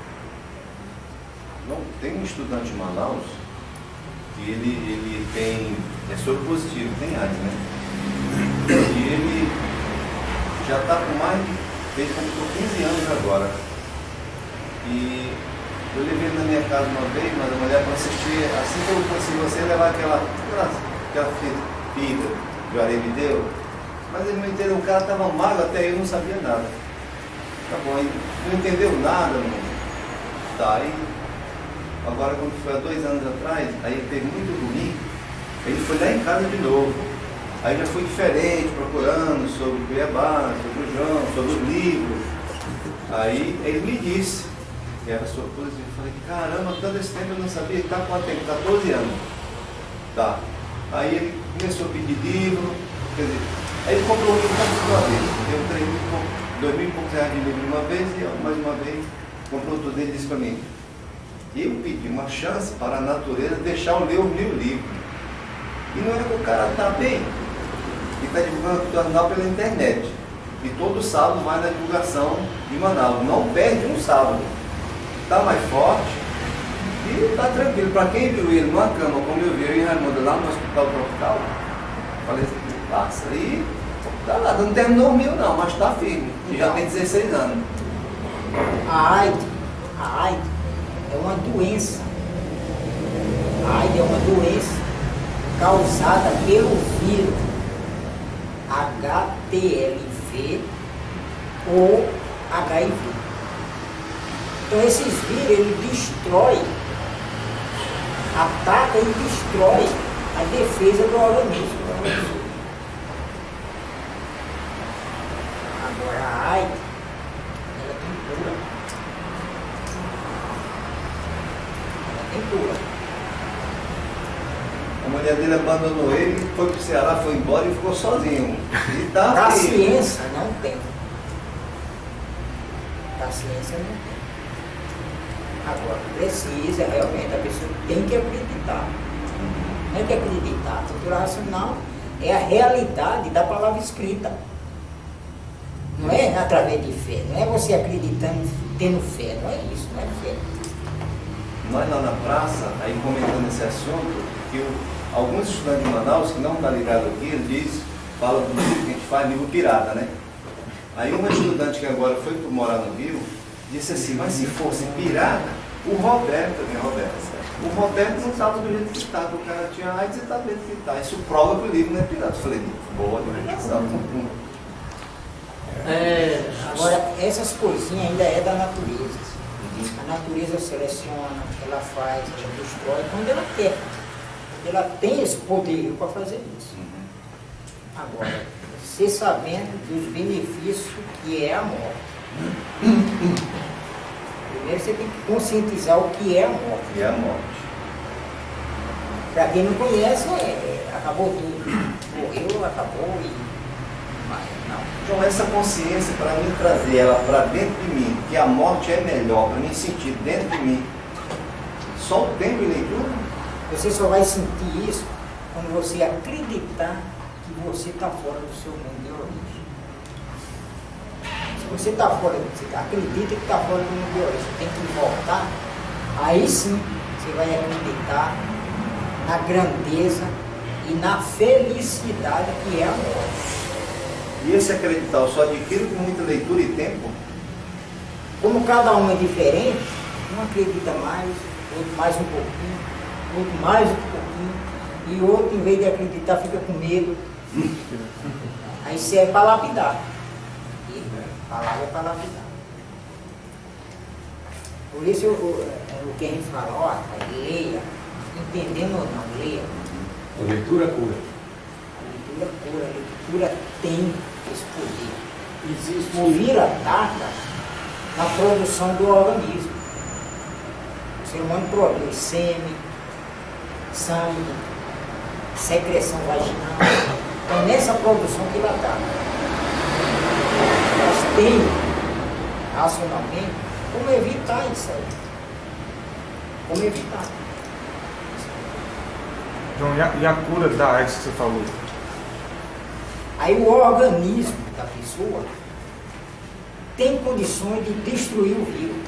Não, tem um estudante em Manaus que ele, ele tem, é soro positivo, tem AIDS, né? E ele já está com mais de, ele completou quinze anos agora. E eu levei ele na minha casa uma vez, mas a mulher para assistir, assim que eu consegui você levar aquela, aquela, aquela fita que o Areia me deu, mas ele não entendeu, o cara estava magro, até eu não sabia nada. Tá bom, ele não entendeu nada, não. Tá, aí, agora quando foi há dois anos atrás, aí ele teve muito ruim, ele foi lá em casa de novo. Aí já foi diferente, procurando sobre o Cuiabá, sobre o João, sobre os livros. Aí ele me disse, que era sua coisa, eu falei, caramba, todo esse tempo eu não sabia, ele está com quanto tempo? catorze anos. Tá. Aí ele começou a pedir livro, quer dizer, aí ele comprou um livro de uma vez, deu três mil, dois mil e poucos reais de livro de uma vez, e eu, mais uma vez comprou tudo ele e disse para mim, eu pedi uma chance para a natureza deixar eu ler o meu livro. E não é que o cara está bem, ele está divulgando o jornal pela internet. E todo sábado vai na divulgação de Manaus. Não perde um sábado. Está mais forte e está tranquilo. Para quem viu ele numa cama, como eu vi eu em Raimundo lá no Hospital Tropical, falei assim, passa. E tá lá, não terminou o mil não, mas está firme. E já tem dezesseis anos. A AIDS, a AIDS é uma doença. A AIDS é uma doença causada pelo vírus H T L V ou H I V. Então esses vírus, ele destrói, ataca e destrói a defesa do organismo. Agora a AIDS, ela tem cura. Ela tem cura. A mulher dele abandonou ele, foi pro Ceará, foi embora e ficou sozinho. E tá Da feio. ciência não tem. Da ciência não tem. Agora, precisa, realmente, a pessoa tem que acreditar. Não é que acreditar. A cultura racional é a realidade da palavra escrita. Não é através de fé. Não é você acreditando, tendo fé. Não é isso, não é fé. Nós lá na praça, aí comentando esse assunto, que o, alguns estudantes de Manaus, que não estão ligados aqui, eles dizem, falam do livro que a gente faz, livro pirata, né? Aí uma estudante que agora foi morar no Rio, disse assim, mas se fosse pirata, o Roberto, né, Roberto? O Roberto não estava do jeito que estava, o cara tinha AIDS e estava do jeito que está. Isso prova que o livro não é pirata. Eu falei, boa, do jeito que estava. É, agora, essas coisinhas ainda é da natureza. A natureza seleciona, ela faz, ela destrói quando ela quer. Ela tem esse poder para fazer isso. Agora, você sabendo dos benefícios que é a morte. Primeiro você tem que conscientizar o que é a morte. Que é a morte. Para quem não conhece, é, acabou tudo. Morreu, acabou e... Não. Então essa consciência, para mim trazer ela para dentro de mim, que a morte é melhor, para mim sentir dentro de mim, só o tempo e leitura? Você só vai sentir isso quando você acreditar que você está fora do seu mundo de origem. Se você está fora, você acredita que está fora do mundo de origem, você tem que voltar, aí sim você vai acreditar na grandeza e na felicidade que é a morte. E esse acreditar eu só adquiro com muita leitura e tempo? Como cada um é diferente, um acredita mais, outro mais um pouquinho, outro mais um pouquinho, e outro, em vez de acreditar, fica com medo. Aí serve para lapidar. E a palavra é para lapidar. Por isso eu, eu, o que a gente fala, ó, leia, entendendo ou não, leia. A leitura cura. A leitura cura, a leitura tem esse poder. Existe o vira ataca na produção do organismo. O ser humano produz sêmen, sangue, secreção vaginal. Então nessa produção que ele ataca. Nós temos, racionalmente, como evitar isso aí. Como evitar. João, e a, e a cura da AIDS que você falou? Aí o organismo da pessoa tem condições de destruir o vírus.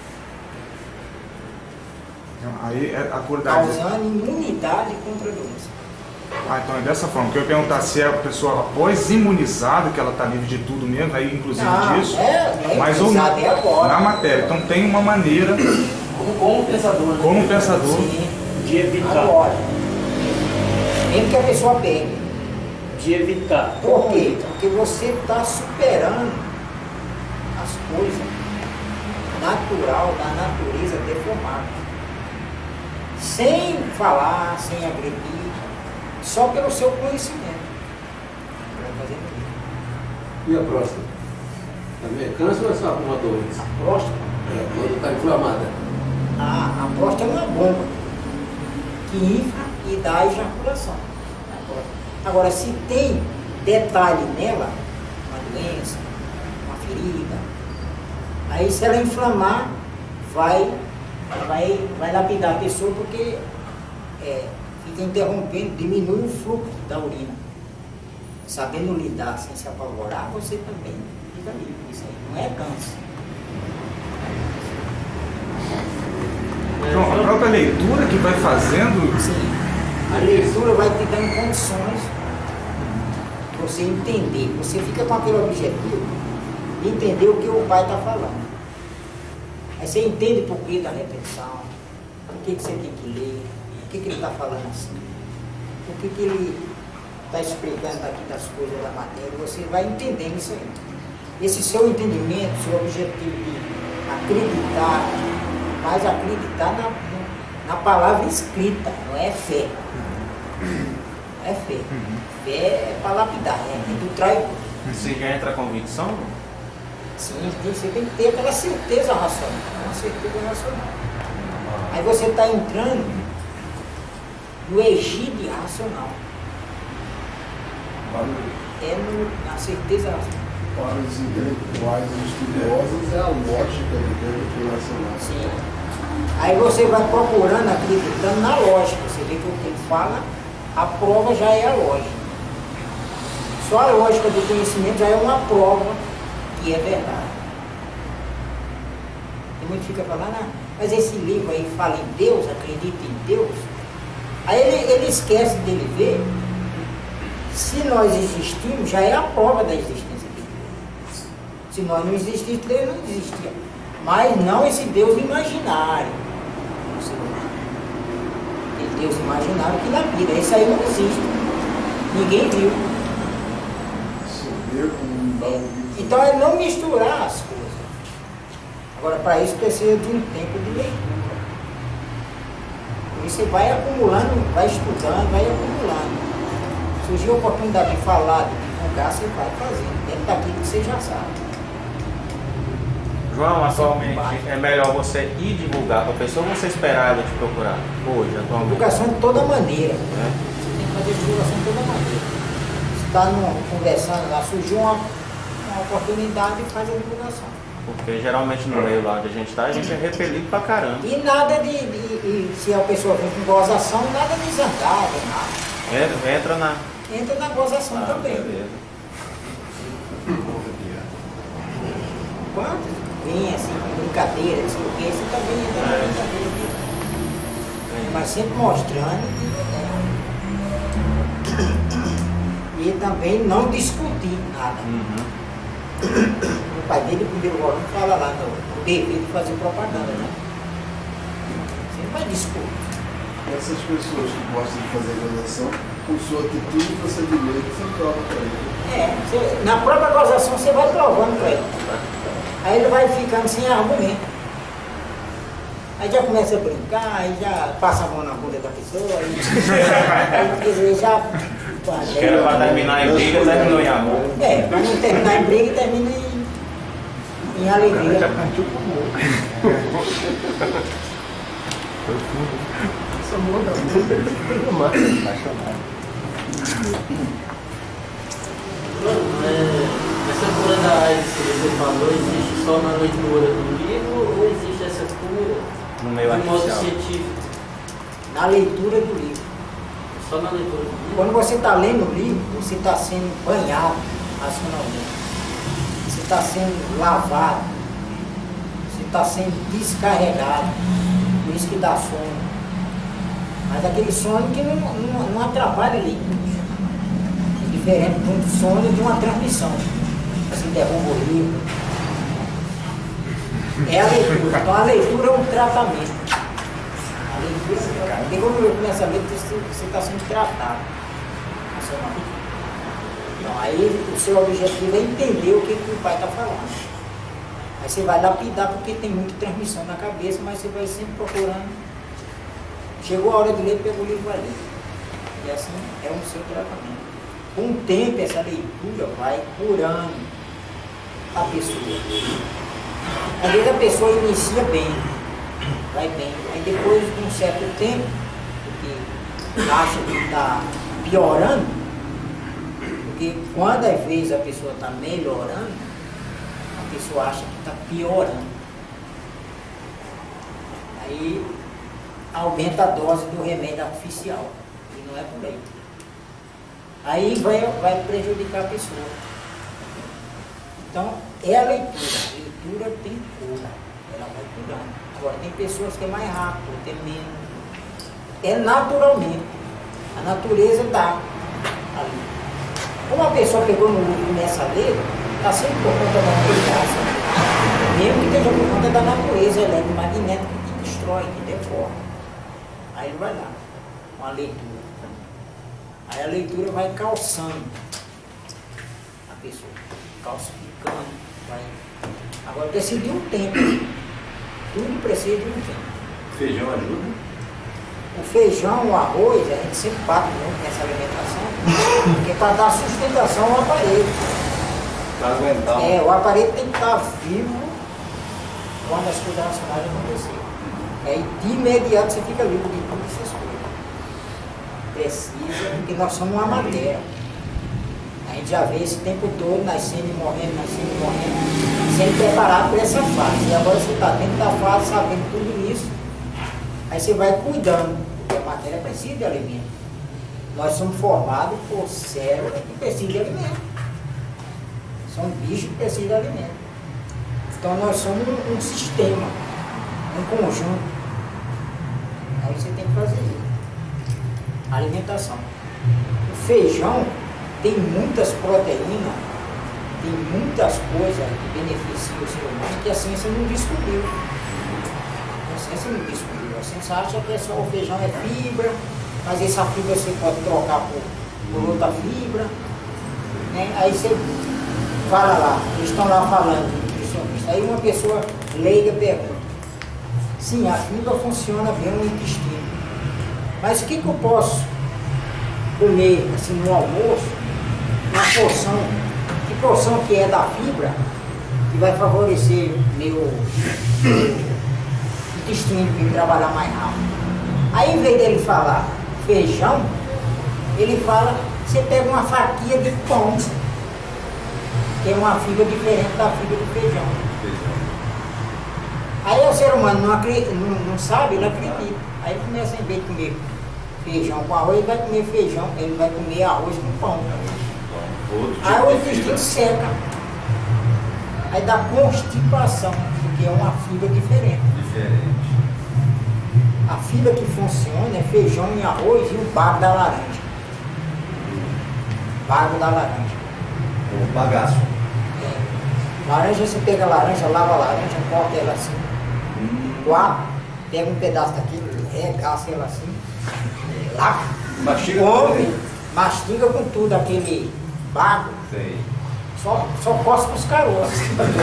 Aí é a cura da AIDS. Causando imunidade contra a doença. Ah, então é dessa forma. Que eu ia perguntar se é a pessoa após imunizada, que ela está livre de tudo mesmo, aí inclusive Não, disso. É, é mas ou não, é agora. na matéria. Então tem uma maneira. Como, como pensador, né? Como pensador. Sim, de evitar. Agora. Mesmo que a pessoa pegue. De evitar. Por quê? Porque você está superando as coisas natural da natureza deformada. Sem falar, sem agredir, só pelo seu conhecimento. E a próstata? Também é câncer ou é só uma doença? A próstata? É, quando está inflamada. Ah, a próstata é uma bomba que infla e dá ejaculação. Agora, se tem detalhe nela, uma doença, uma ferida, aí se ela inflamar, vai, vai, vai lapidar a pessoa porque é, fica interrompendo, diminui o fluxo da urina. Sabendo lidar sem se apavorar, você também fica livre. Isso aí não é câncer. Então, a própria leitura que vai fazendo. Sim. A leitura vai te dando condições de você entender. Você fica com aquele objetivo de entender o que o pai está falando. Aí você entende por que da repetição, por que, que você tem que ler, por que, que ele está falando assim, por que, que ele está explicando aqui das coisas da matéria. Você vai entendendo isso aí. Esse seu entendimento, seu objetivo de acreditar, mas acreditar na, na palavra escrita, não é fé. Não é fé. Fé é para lapidar, é do traidor. Você já entra a convicção? Sim, você tem que ter aquela certeza racional. Uma certeza racional. Aí você está entrando no egídio racional. É no, na certeza racional. Para os intelectuais e estudiosos é a lógica do racional. Sim. Aí você vai procurando, acreditando na lógica. Você vê que o que ele fala, a prova já é a lógica. Só a lógica do conhecimento já é uma prova que é verdade. Tem muito que fica falando, ah, mas esse livro aí fala em Deus, acredita em Deus. Aí ele, ele esquece dele ver, se nós existimos, já é a prova da existência de Deus. Se nós não existíssemos, Deus não existia. Mas não esse Deus imaginário. Esse Deus imaginário que na vida, esse aí não existe. Ninguém viu. É. Então é não misturar as coisas. Agora, para isso precisa de um tempo de leitura. E você vai acumulando, vai estudando, vai acumulando. Surgiu a oportunidade de falar, de divulgar, você vai fazendo, dentro daquilo que você já sabe. João, atualmente é melhor você ir divulgar para a pessoa ou você esperar ela te procurar? Hoje, atualmente. Divulgação de toda maneira. É. Você tem que fazer divulgação de toda maneira. Você está conversando lá, surgiu uma, uma oportunidade e faz a divulgação. Porque geralmente no meio lá onde a gente está, a gente é repelido pra caramba. E nada de, de, de se a pessoa vem com gozação, nada de zangada, nada. Entra, entra na... Entra na gozação ah, também. Beleza. Quantos vem assim, brincadeira, não sei o que, você também entra na brincadeira. Mas sempre mostrando e também não discutir nada. Uhum. O pai dele, o primeiro volume, fala lá no dever de fazer propaganda, né? Você não vai discutir. Essas pessoas que gostam de fazer gozação, com sua atitude e procedimento, você prova para ele. É, você, na própria gozação você vai provando para ele. Aí ele vai ficando sem argumento. Aí já começa a brincar, aí já passa a mão na bunda da pessoa, aí, aí quer dizer, já... Acho que era para terminar em briga, terminou em amor. É, para não terminar em briga, termina em, em alegria. Já partiu pro amor. Essa amor da bunda, apaixonado. Essa cura da AIDS que você falou, existe só na leitura do livro ou existe essa cura no meio de modo artificial? científico? Na leitura do livro. Só na leitura do livro? Quando você está lendo o livro, você está sendo banhado racionalmente. Você está sendo lavado. Você está sendo descarregado. Por isso que dá sono. Mas aquele sono que não, não, não atrapalha a leitura. É diferente de um sono de uma transmissão. Você derruba o livro. É a leitura. Então a leitura é um tratamento. A leitura, porque quando eu começo a ler, você está sendo tratado. Então aí o seu objetivo é entender o que, que o pai está falando. Aí você vai lapidar porque tem muita transmissão na cabeça, mas você vai sempre procurando. Chegou a hora de ler, pega o livro ali. E assim é o seu tratamento. Com o tempo, essa leitura vai curando a pessoa. Às vezes a pessoa inicia bem, vai bem. Aí depois de um certo tempo, porque acha que está piorando, porque quando às vezes a pessoa está melhorando, a pessoa acha que está piorando. Aí aumenta a dose do remédio artificial, e não é por aí. Aí vai, vai prejudicar a pessoa. Então, é a leitura. A leitura tem cura, ela vai curando. Agora, tem pessoas que é mais rápido, tem menos. É naturalmente. A natureza dá ali. Como a pessoa pegou no livro e começa a ler, está sempre por conta da natureza. Mesmo que esteja por conta da natureza eletromagnética que destrói, que deforma. Aí ele vai lá, com a leitura. Aí a leitura vai calçando a pessoa, calcificando, vai Agora precisa de um tempo. Tudo precisa de um tempo. Feijão ajuda? O feijão, o arroz, a gente sempre bate muito nessa alimentação, porque é para dar sustentação ao aparelho. Para aguentar. É, o aparelho tem que estar vivo quando as coisas racionais acontecerem. Aí de imediato você fica livre de tudo essas coisas. Precisa, porque nós somos uma matéria. A gente já vê esse tempo todo nascendo e morrendo, nascendo e morrendo, sendo preparado para essa fase. E agora você está dentro da fase, sabendo tudo isso, aí você vai cuidando, porque a matéria precisa de alimento. Nós somos formados por células que precisam de alimento. São bichos que precisam de alimento. Então nós somos um, um sistema, um conjunto. Aí você tem que fazer isso. Alimentação. O feijão tem muitas proteínas, tem muitas coisas que beneficiam o ser humano que a ciência não descobriu. A ciência não descobriu. A ciência acha que é só o feijão é fibra, mas essa fibra você pode trocar por, por outra fibra. Né? Aí você fala lá, eles estão lá falando, nutricionista. Aí uma pessoa leiga pergunta. Sim, a fibra funciona bem no intestino. Mas o que, que eu posso comer assim, no almoço? Uma porção, que porção que é da fibra, que vai favorecer meu, meu intestino para trabalhar mais rápido. Aí, em vez dele falar feijão, ele fala, você pega uma fatia de pão, que é uma fibra diferente da fibra do feijão. Aí o ser humano não, acredita, não, não sabe, ele acredita. Aí ele começa, em vez de comer feijão com arroz, ele vai comer feijão, ele vai comer arroz com pão. Aí o intestino seca. Aí dá constipação, porque é uma fibra diferente. Diferente. A fibra que funciona é feijão e arroz e o bago da laranja. Bago da laranja. O bagaço. É. Laranja, você pega a laranja, lava a laranja, corta ela assim. Quatro, pega um pedaço daquilo, regaça ela assim. Lá, mastiga, come, mastiga com tudo aquele bago. Sei. Só, só cospe os caroços.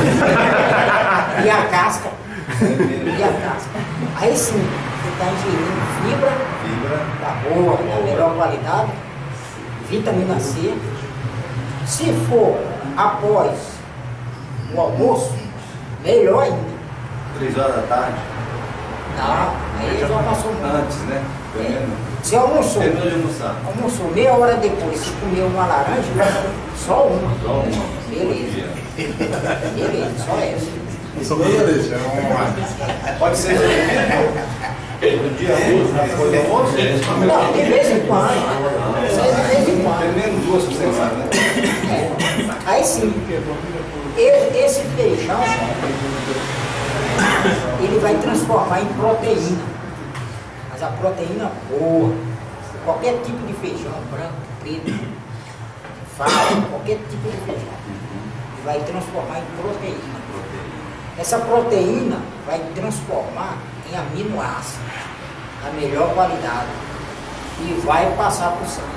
E a casca. E a casca. Aí sim, você está ingerindo fibra, fibra da boa, da melhor qualidade, vitamina C. Se for após o almoço, melhor ainda. Três horas da tarde? Não, aí já passou muito. Antes, né? É. Você almoçou. Terminou de almoçar. Almoçou meia hora depois, você comeu uma laranja, só uma. Só uma. Beleza. Beleza, só essa. Só uma laranja. Pode ser no dia depois do almoço? Não, de vez em quando. Isso aí de vez em quando. Pelo menos duas por semana, né? É. Aí sim, esse feijão, ele vai transformar em proteína. Mas a proteína boa, qualquer tipo de feijão, branco, preto, fava, qualquer tipo de feijão, ele vai transformar em proteína. Essa proteína vai transformar em aminoácido, da melhor qualidade, e vai passar para o sangue.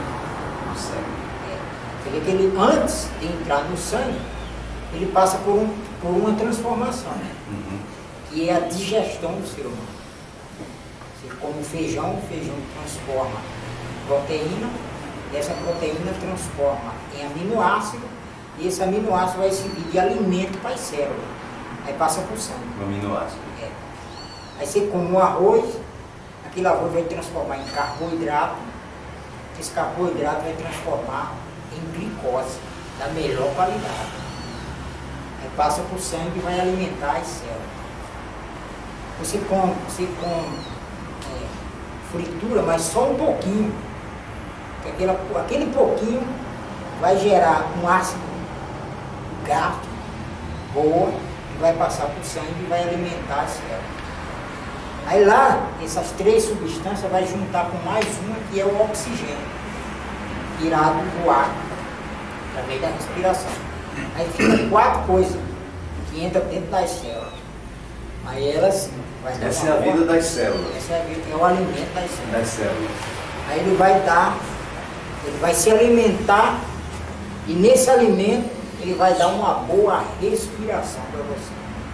É. Que ele, antes de entrar no sangue, ele passa por, um, por uma transformação, uhum. que é a digestão do ser humano. Você come feijão, o feijão transforma proteína, e essa proteína transforma em aminoácido, e esse aminoácido vai servir de alimento para as células. Aí passa para o sangue. O aminoácido. É. Aí você come o arroz, aquele arroz vai transformar em carboidrato, esse carboidrato vai transformar em glicose, da melhor qualidade. Aí passa para o sangue e vai alimentar as células. Você come, você come é, fritura, mas só um pouquinho. Aquele, aquele pouquinho vai gerar um ácido gástrico boa, que vai passar para o sangue e vai alimentar as células. Aí lá, essas três substâncias vai juntar com mais uma, que é o oxigênio, tirado do ar, através da respiração. Aí fica quatro coisas que entram dentro das células. Aí ela sim vai dar Essa é a vida das células. Essa é, a vida, é o alimento das células. Das células. Aí ele vai dar, ele vai se alimentar, e nesse alimento ele vai dar uma boa respiração para você.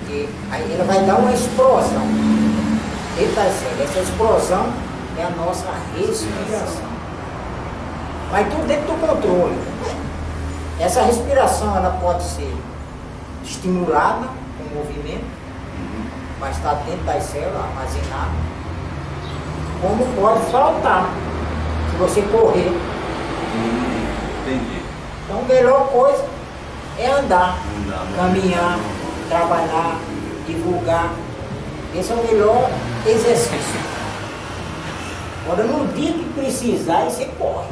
Porque aí ele vai dar uma explosão. Ele está dizendo, essa explosão é a nossa respiração. Mas tudo dentro do controle. Essa respiração ela pode ser estimulada com movimento, mas está dentro das células, armazenada. Como pode faltar se você correr. Hum, entendi. Então a melhor coisa é andar, Andar, caminhar, trabalhar, divulgar. Esse é o melhor exercício. Agora no dia que precisar, aí você corre.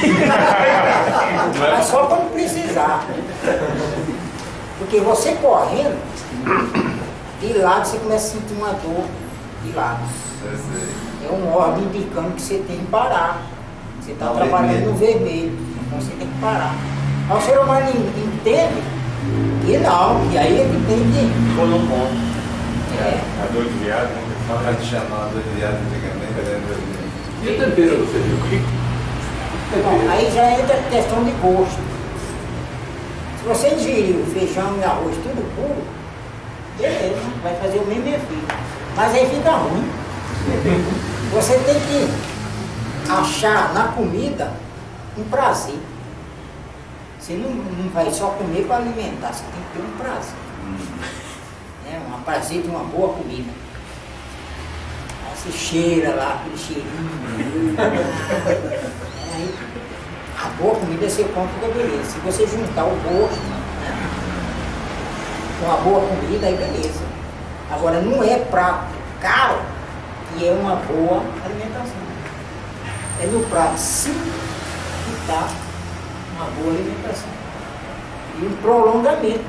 Mas só quando precisar. Porque você correndo, de lado você começa a sentir uma dor de lado. É um órgão indicando que você tem que parar. Você está trabalhando no vermelho, então você tem que parar. Mas o ser humano entende que não, e aí ele tem que pôr no ponto. É. A dor de viado, né? Para te chamar a dor de viado antigamente, era. E o tempero do feijão? Bom, aí já entra a questão de gosto. Se você ingerir o feijão e arroz tudo puro, beleza, vai fazer o mesmo efeito. Mas aí fica ruim. Você tem que achar na comida um prazer. Você não, não vai só comer para alimentar, você tem que ter um prazer. É, um prazer de uma boa comida. Aí você cheira lá, aquele cheirinho. Aí, a boa comida você come, fica beleza. Se você juntar o gosto, né, com a boa comida, aí beleza. Agora não é prato caro que é uma boa alimentação. É no prato simples que está uma boa alimentação. E um prolongamento.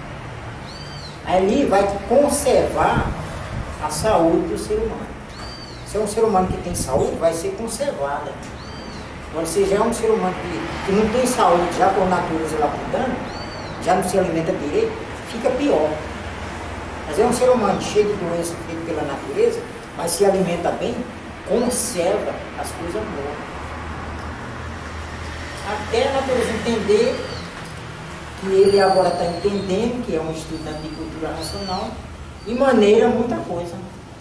Ali vai conservar a saúde do ser humano. Se é um ser humano que tem saúde, vai ser conservada. Agora, se já é um ser humano que, que não tem saúde, já por natureza lapidando, já não se alimenta direito, fica pior. Mas é um ser humano cheio de doença feita pela natureza, mas se alimenta bem, conserva as coisas boas. Até a natureza entender que ele agora está entendendo que é um estudante de cultura racional e maneira muita coisa.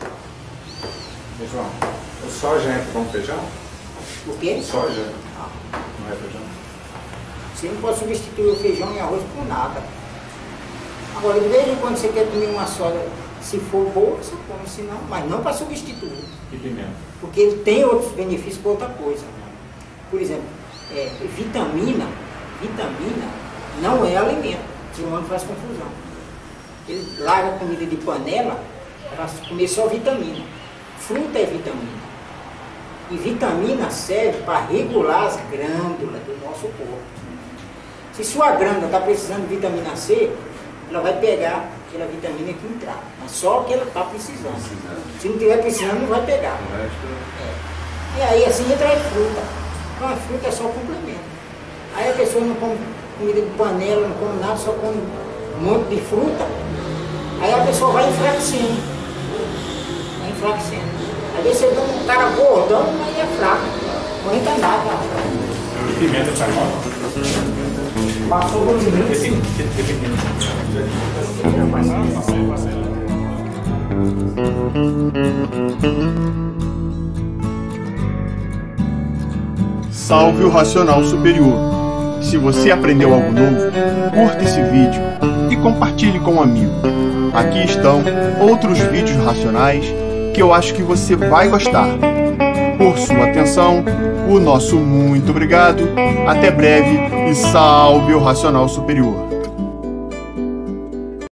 João, o soja entra como feijão? O quê? Soja? Ah. Não é feijão? Você não pode substituir o feijão e arroz por nada. Agora, de vez em quando você quer comer uma soja, se for boa, você come, se não, mas não para substituir. E pimenta? Porque ele tem outros benefícios para outra coisa. Por exemplo, é, vitamina, vitamina não é alimento. O ser humano faz confusão. Ele larga comida de panela para comer só vitamina. Fruta é vitamina. E vitamina serve para regular as glândulas do nosso corpo. Se sua glândula está precisando de vitamina C, ela vai pegar aquela vitamina que entrar. Mas só que ela está precisando. Se não estiver precisando, não vai pegar. É. E aí assim entra a fruta. Então a fruta é só complemento. Aí a pessoa não come comida de panela, não come nada, só come um monte de fruta. Aí a pessoa vai enfraquecendo. Vai enfraquecendo. Às vezes você vê um cara gordão, mas é fraco. Não entra nada. E pimenta tá mal? Passou por pimenta, sim. Salve o Racional Superior. Se você aprendeu algo novo, curta esse vídeo e compartilhe com um amigo. Aqui estão outros vídeos racionais que eu acho que você vai gostar. Por sua atenção, o nosso muito obrigado, até breve e salve o Racional Superior.